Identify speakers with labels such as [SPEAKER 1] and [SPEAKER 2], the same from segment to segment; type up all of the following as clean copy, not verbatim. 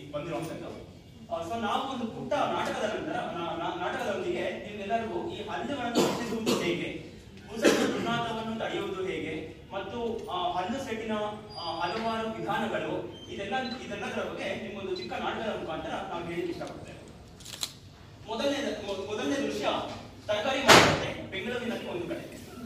[SPEAKER 1] ಬಂದಿರುವಂತದ್ದು. So ನಾವು ಒಂದು ಪುಟ್ಟ ನಾಟಕದ ನಂತರ ನಾಟಕದೊಂದಿಗೆ ನೀವೆಲ್ಲರಿಗೂ ಈ ಹಲ್ಲುಗಳನ್ನು ರಕ್ಷಿಸುವುದು ಹೇಗೆ, ಭುಜದ ದುರ್ನಾತವನ್ನು ತಡೆಯುವುದು ಹೇಗೆ ಮತ್ತು ಹಲ್ಲು ಸೆಟ್ಟಿನ ಹಲವಾರು ವಿಧಾನಗಳು ಇದೆಲ್ಲದರ ಬಗ್ಗೆ ನಿಮ್ಮೊಂದು ಚಿಕ್ಕ ನಾಟಕದ ಮುಖಾಂತರ ನಾವು ಹೇಳಲಿಕ್ಕೆ ಇಷ್ಟಪಡ್ತೇವೆ. ಮೊದಲನೇ ದೃಶ್ಯ ತರಕಾರಿ ಮಾರುಕಟ್ಟೆ, ಬೆಂಗಳೂರಿನಲ್ಲಿ ಒಂದು ಕಡೆ.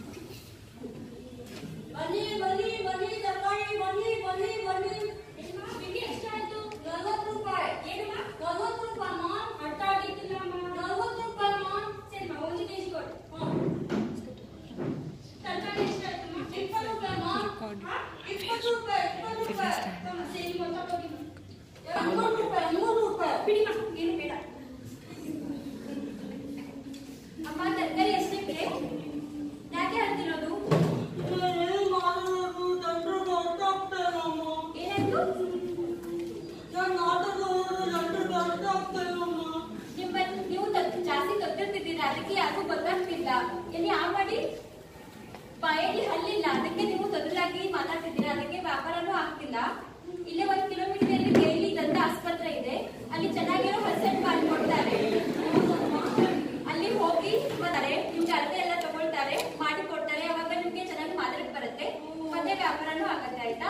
[SPEAKER 2] ಜಾಸ್ತಿ ಗೊತ್ತಿರ್ತಿದ್ದೀರಾ, ಅದಕ್ಕೆ ಯಾಕೂ ಗೊತ್ತಾಗ್ತಿಲ್ಲ. ಎಲ್ಲಿ ಆ ಮಾಡಿ ಬಾಯಲ್ಲಿ ಹಲ್ಲಿಲ್ಲ, ಅದಕ್ಕೆ ನೀವು ತೊದಲಾಗಿ ಮಾತಾಡ್ತಿದ್ದೀರಾ, ಅದಕ್ಕೆ ವ್ಯಾಪಾರನೂ ಆಗ್ತಿಲ್ಲ. ಇಲ್ಲೇ 1 ಕಿಲೋಮೀಟರ್ ಡೈಲಿ ದಂತ ಆಸ್ಪತ್ರೆ ಇದೆ, ಅಲ್ಲಿ ಚೆನ್ನಾಗಿರೋ ಹಲ್ಸೆಟ್ ಮಾಡಿಕೊಡ್ತಾರೆ. ಅಲ್ಲಿ ಹೋಗಿ ಬರ್ತಾರೆ, ನಿಮ್ಗೆ ಅಳತೆ ಎಲ್ಲ ತಗೊಳ್ತಾರೆ, ಮಾಡಿ ಕೊಡ್ತಾರೆ. ಅವಾಗ ನಿಮ್ಗೆ ಚೆನ್ನಾಗಿ ಮಾತಾಡಕ್ ಬರುತ್ತೆ, ಮತ್ತೆ ವ್ಯಾಪಾರನೂ ಆಗತ್ತೆ. ಆಯ್ತಾ?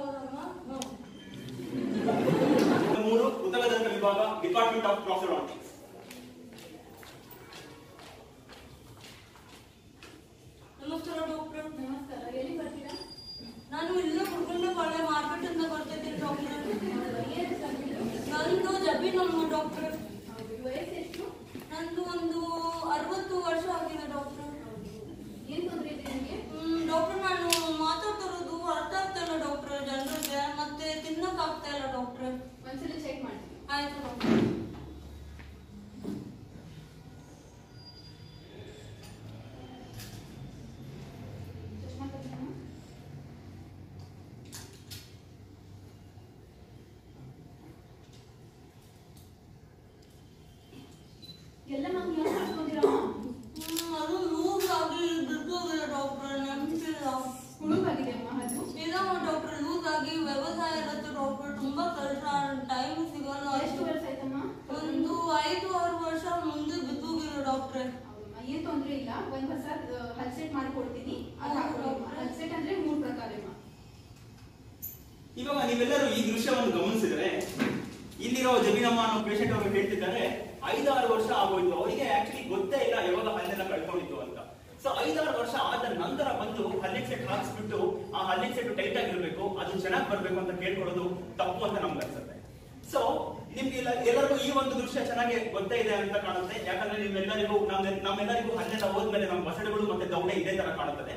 [SPEAKER 1] 3 ಉತ್ತರದಂತ ವಿಭಾಗ, ಡಿಪಾರ್ಟ್ಮೆಂಟ್ ಆಫ್ ಪ್ರಾಸ್ಟೋಡಾಂಟಿಕ್ಸ್.
[SPEAKER 3] ನಮಸ್ಕಾರ ಡಾಕ್ಟರ್.
[SPEAKER 2] ನಮಸ್ಕಾರ. ಎಲ್ಲಿ ಬರ್ತೀರಾ?
[SPEAKER 3] ನಾನು ಇಲ್ಲೇ ಕುಡ್ಕೊಂಡಪಾಳ್ಯ ಮಾರ್ಕೆಟ್ ಅಂತ ಬರ್ತಿದ್ದೀನಿ ಡಾಕ್ಟರ್. ನಂದು ಜಬೀನಮ್ಮ ಡಾಕ್ಟರ್.
[SPEAKER 2] ವಯಸ್ಸು ಎಷ್ಟು?
[SPEAKER 3] ನಂದು ಒಂದು 60 ವರ್ಷ ಆಗಿದೆ ಡಾಕ್ಟರ್.
[SPEAKER 2] ಏನ್ ತೊಂದರೆ ಇದೆ ನಿಮಗೆ?
[SPEAKER 3] ಡಾಕ್ಟರ್, ನಾನು ಮಾತಾಡ್ತಿರೋದು ಅರ್ಥ ಆಗ್ತಾ ಇಲ್ಲ ಡಾಕ್ಟರ್ ಜನರಿಗೆ, ಮತ್ತೆ ತಿನ್ನಕ್ ಆಗ್ತಾ ಇಲ್ಲ ಡಾಕ್ಟರ್.
[SPEAKER 2] ಒಂದ್ಸಲ ಚೆಕ್ ಮಾಡಿ.
[SPEAKER 3] ಆಯ್ತು ಡಾಕ್ಟರ್.
[SPEAKER 2] ಎಲ್ಲ ನಮ್ಗೆ ಏನು ಮಾಡ್ಕೊಂಡಿರಮ್ಮ?
[SPEAKER 3] ಅದು ಲೂಸ್ ಆಗಿ ಬಿದ್ದೋಗಿದೆ ಡಾಕ್ಟರ್, ನೆನಪಿಲ್ಲ.
[SPEAKER 2] ಹುಳುಗಾಗಿದೆ ಅಮ್ಮ ಅದು?
[SPEAKER 3] ಇಲ್ಲ ಡಾಕ್ಟರ್, ಲೂಸ್ ಆಗಿ ವ್ಯವಸಾಯ ಇರುತ್ತೆ ಡಾಕ್ಟರ್, ತುಂಬಾ ಕೆಲಸ, ಟೈಮ್ ಸಿಗಲ್ಲ.
[SPEAKER 2] ಎಷ್ಟು ವರ್ಷ ಆಯ್ತಮ್ಮ?
[SPEAKER 3] ಒಂದು 5-6 ವರ್ಷ ಮುಂದೆ ಬಿದ್ದೋಗಿರೋ ಡಾಕ್ಟ್ರೆ.
[SPEAKER 2] ಏನ್ ತೊಂದ್ರೆ ಇಲ್ಲ, ಒಂದ್ ಹೊಸ ಹಲ್ಸೆಟ್ ಮಾಡ್ಕೊಡ್ತೀನಿ. ಹಲ್ಸೆಟ್ ಅಂದ್ರೆ 3 ಪ್ರಕಾರಮ್ಮ.
[SPEAKER 1] ಇವಾಗ ನೀವೆಲ್ಲರೂ ಈ ದೃಶ್ಯವನ್ನು ಗಮನಿಸಿದ್ರೆ, ಇಲ್ಲಿರೋ ಜಬೀನಮ್ಮ ಅನ್ನೋ ಪೇಷಂಟ್ ಅವರು ಹೇಳ್ತಿದ್ದಾರೆ 5-6 ವರ್ಷ ಆಗೋಯ್ತು, ಅವರಿಗೆ ಆಕ್ಚುಲಿ ಗೊತ್ತೇ ಇಲ್ಲ ಯಾವಾಗ ಹಲ್ಲೆಲ್ಲ ಕಳ್ಕೊಂಡಿತ್ತು ಅಂತ. ಸೊ 5-6 ವರ್ಷ ಆದ ನಂತರ ಬಂದು ಹಲ್ಲಿನ ಸೆಟ್ ಹಾಕ್ಸ್ಬಿಟ್ಟು ಆ ಹಲ್ಲಿನ ಸೆಟ್ ಟೈಟ್ ಆಗಿರ್ಬೇಕು, ಅದು ಚೆನ್ನಾಗಿ ಬರ್ಬೇಕು ಅಂತ ಕೇಳ್ಕೊಳ್ಳೋದು ತಪ್ಪು ಅಂತ ನಮ್ಗೆ ಅನ್ಸುತ್ತೆ. ಸೊ ನಿಮ್ಗೆ ಎಲ್ಲರಿಗೂ ಈ ಒಂದು ದೃಶ್ಯ ಚೆನ್ನಾಗಿ ಗೊತ್ತೇ ಇದೆ ಅಂತ ಕಾಣುತ್ತೆ, ಯಾಕಂದ್ರೆ ನಮ್ಮೆಲ್ಲರಿಗೂ ಹಲ್ಲೆಲ್ಲ ಹೋದ್ಮೇಲೆ ನಮ್ಮ ಬಸಡುಗಳು ಮತ್ತೆ ದೌಡೆ ಇದೇ ತರ ಕಾಣುತ್ತದೆ.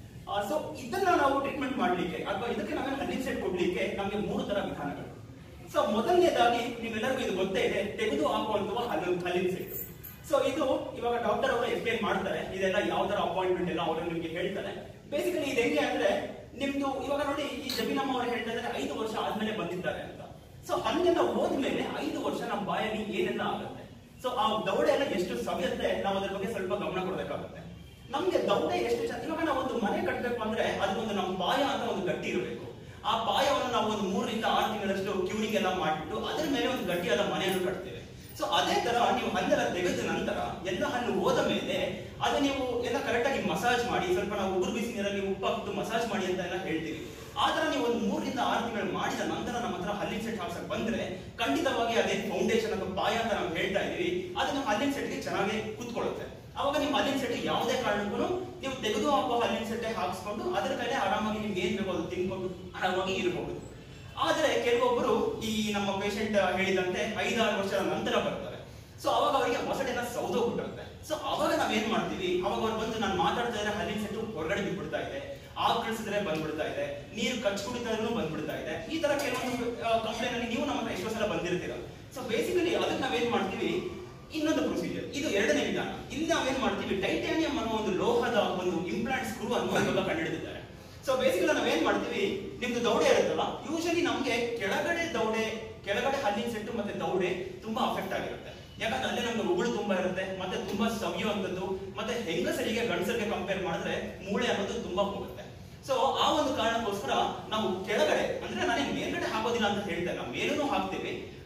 [SPEAKER 1] ಸೊ ಇದನ್ನ ನಾವು ಟ್ರೀಟ್ಮೆಂಟ್ ಮಾಡ್ಲಿಕ್ಕೆ ಅಥವಾ ಇದಕ್ಕೆ ನಾವೇನು ಹಲ್ಲಿನ ಸೆಟ್ ಕೊಡ್ಲಿಕ್ಕೆ ನಮ್ಗೆ 3 ತರ ವಿಧಾನಗಳು. ಸೊ ಮೊದಲನೇದಾಗಿ ನೀವೆಲ್ಲರಿಗೂ ಇದು ಗೊತ್ತೇ ಇದೆ, ತೆಗೆದು ಹಾಕುವಂತಹ ಹಲ್ಲಿನ ಸೆಟ್. ಸೊ ಇದು ಇವಾಗ ಡಾಕ್ಟರ್ ಅವರು ಎಕ್ಸ್ಪ್ಲೇನ್ ಮಾಡ್ತಾರೆ, ಇದೆಲ್ಲ ಯಾವ ತರ ಅಪಾಯಿಂಟ್ಮೆಂಟ್ ಎಲ್ಲ ಅವರು ನಿಮ್ಗೆ ಹೇಳ್ತಾರೆ. ಬೇಸಿಕಲಿ ಇದು ಹೆಂಗೆ ಅಂದ್ರೆ, ನಿಮ್ದು ಇವಾಗ ನೋಡಿ, ಈ ಜಬೀನಮ್ಮ ಅವರು ಹೇಳ್ತಾ ಇದ್ದಾರೆ 5 ವರ್ಷ ಆದ್ಮೇಲೆ ಬಂದಿದ್ದಾರೆ ಅಂತ. ಸೊ ಹಲ್ಲೆಲ್ಲ ಹೋದ್ಮೇಲೆ 5 ವರ್ಷ ನಮ್ಮ ಬಾಯಲ್ಲಿ ಏನೆಲ್ಲ ಆಗುತ್ತೆ, ಸೊ ಆ ದೌಡೆ ಎಲ್ಲ ಎಷ್ಟು ಸವಿಯುತ್ತೆ, ನಾವು ಅದ್ರ ಬಗ್ಗೆ ಸ್ವಲ್ಪ ಗಮನ ಕೊಡಬೇಕಾಗುತ್ತೆ. ನಮ್ಗೆ ದೌಡೆ ಎಷ್ಟು ಇವಾಗ ನಾವು ಒಂದು ಮನೆ ಕಟ್ಟಬೇಕು ಅಂದ್ರೆ ಅದಕ್ಕೊಂದು ನಮ್ಮ ಪಾಯ ಅಂತ ಒಂದು ಗಟ್ಟಿ ಇರಬೇಕು. ಆ ಪಾಯವನ್ನು ನಾವು ಒಂದು 3 ರಿಂದ 6 ತಿಂಗಳಷ್ಟು ಕ್ಯೂರಿಂಗ್ ಎಲ್ಲ ಮಾಡಿಬಿಟ್ಟು ಅದರ ಮೇಲೆ ಒಂದು ಗಟ್ಟಿಯಾದ ಮನೆಯನ್ನು ಕಟ್ತೇವೆ. ಸೊ ಅದೇ ತರ ನೀವು ಹಲ್ಲೆಲ್ಲ ತೆಗೆದ ನಂತರ ಎಲ್ಲ ಹಲ್ಲು ಹೋದ ಮೇಲೆ ಅದು ನೀವು ಎಲ್ಲ ಕರೆಕ್ಟ್ ಆಗಿ ಮಸಾಜ್ ಮಾಡಿ, ಸ್ವಲ್ಪ ನಾವು ಉಗುರು ಬಿಸಿ ನೀರಲ್ಲಿ ಉಪ್ಪು ಹಾಕಿದ್ದು ಮಸಾಜ್ ಮಾಡಿ ಅಂತ ಎಲ್ಲ ಹೇಳ್ತೀವಿ. ಆ ತರ ನೀವು ಒಂದು 3 ರಿಂದ 6 ತಿಂಗಳು ಮಾಡಿದ ನಂತರ ನಮ್ಮ ಹತ್ರ ಹಲ್ಲಿನ ಸೆಟ್ ಹಾಕ್ಸಕ್ ಬಂದ್ರೆ ಖಂಡಿತವಾಗಿ ಅದೇ ಫೌಂಡೇಶನ್ ಅಥವಾ ಪಾಯ ಅಂತ ನಾವು ಹೇಳ್ತಾ ಇದೀವಿ, ಅದು ನಮ್ಮ ಹಲ್ಲಿನ ಸೆಟ್ಗೆ ಚೆನ್ನಾಗಿ ಕೂತ್ಕೊಳ್ಳುತ್ತೆ. ಅವಾಗ ನಿಮ್ಮ ಹಲ್ಲಿನ ಸೆಟ್ ಯಾವುದೇ ಕಾರಣಕ್ಕೂ ನೀವು ತೆಗೆದು ಹಾಕುವ ಹಲ್ಲಿನ ಸೆಟ್ಟೆ ಹಾಕ್ಸ್ಕೊಂಡು ಅದರ ಕಡೆ ಆರಾಮಾಗಿ ನಿಮ್ಗೆ ಏನ್ ಬೇಕು ಅದು ತಿನ್ಕೊಂಡು ಆರಾಮಾಗಿ ಇರಬಹುದು. ಆದ್ರೆ ಕೆಲವೊಬ್ಬರು ಈ ನಮ್ಮ ಪೇಷಂಟ್ ಹೇಳಿದಂತೆ 5-6 ವರ್ಷದ ನಂತರ ಬರ್ತಾರೆ. ಸೊ ಅವಾಗ ಅವರಿಗೆ ಮೊಸಳೆಲ್ಲ ಸೌದೋಗ್ಬಿಟ್ಟಿರುತ್ತೆ. ಸೊ ಅವಾಗ ನಾವೇನ್ ಮಾಡ್ತೀವಿ, ಅವಾಗ ಅವ್ರು ಬಂದು ನಾನು ಮಾತಾಡ್ತಾ ಇದ್ರೆ ಹಲ್ಲಿನ ಸೆಟ್ಟು ಹೊರಗಡೆ ಬಿಟ್ಬಿಡ್ತಾ ಇದೆ, ಆಗ್ ಕಳಿಸಿದ್ರೆ ಬಂದ್ಬಿಡ್ತಾ ಇದೆ, ನೀರು ಕಚ್ ಕುಡಿತಾದ್ರೂ ಬಂದ್ಬಿಡ್ತಾ ಇದೆ. ಈ ತರ ಕೆಲವೊಂದು ಕಂಪ್ಲೇಂಟ್ ಅಲ್ಲಿ ನೀವು ನಮ್ಮ ಹತ್ರ ಎಷ್ಟೋ ಸಲ ಬಂದಿರ್ತೀರ. ಸೊ ಬೇಸಿಕಲಿ ಅದಕ್ಕೆ ನಾವೇನ್ ಮಾಡ್ತೀವಿ, ಇನ್ನೊಂದು ಪ್ರೊಸೀಜರ್, ಇದು 2ನೇ ವಿಧಾನ. ಇಲ್ಲಿ ನಾವೇನ್ ಮಾಡ್ತೀವಿ, ಟೈಟಾನಿಯಂ ಅನ್ನೋ ಒಂದು ಲೋಹದ ಒಂದು ಇಂಪ್ಲಾಂಟ್ ಸ್ಕ್ರೂ ಅನ್ನು ಇವಾಗ ಕಂಡುಹಿಡಿದಿದ್ದಾರೆ. ಸೊ ಬೇಸಿಕಲಿ ನಾವೇನ್ ಮಾಡ್ತೀವಿ, ನಿಮ್ದು ದೌಡೆ ಇರುತ್ತಲ್ಲ, ಯೂಶಲಿ ನಮ್ಗೆ ಕೆಳಗಡೆ ಹಲ್ಲಿನ ಸೆಟ್ಟು ಮತ್ತೆ ದೌಡೆ ತುಂಬಾ ಅಫೆಕ್ಟ್ ಆಗಿರುತ್ತೆ. ಯಾಕಂದ್ರೆ ಅಲ್ಲೇ ನಮ್ಗೆ ಉಗುಳು ತುಂಬಾ ಇರುತ್ತೆ, ಮತ್ತೆ ತುಂಬಾ ಸವಿಯುವಂಥದ್ದು, ಮತ್ತೆ ಹೆಂಗಸರಿಗೆ ಗಂಡಸರಿಗೆ ಕಂಪೇರ್ ಮಾಡಿದ್ರೆ ಮೂಳೆ ಅನ್ನೋದು ತುಂಬಾ ಹೋಗುತ್ತೆ. ಸೊ ಆ ಒಂದು ಕಾರಣಕ್ಕೋಸ್ಕರ ನಾವು ಕೆಳಗಡೆ ಅಂದ್ರೆ ನಾನೇ ಮೇಲ್ಗಡೆ ಹಾಕೋದಿಲ್ಲ ಅಂತ ಹೇಳ್ತೇನೆ, ನಾವು ಮೇಲೂ ಹಾಕ್ತೀವಿ,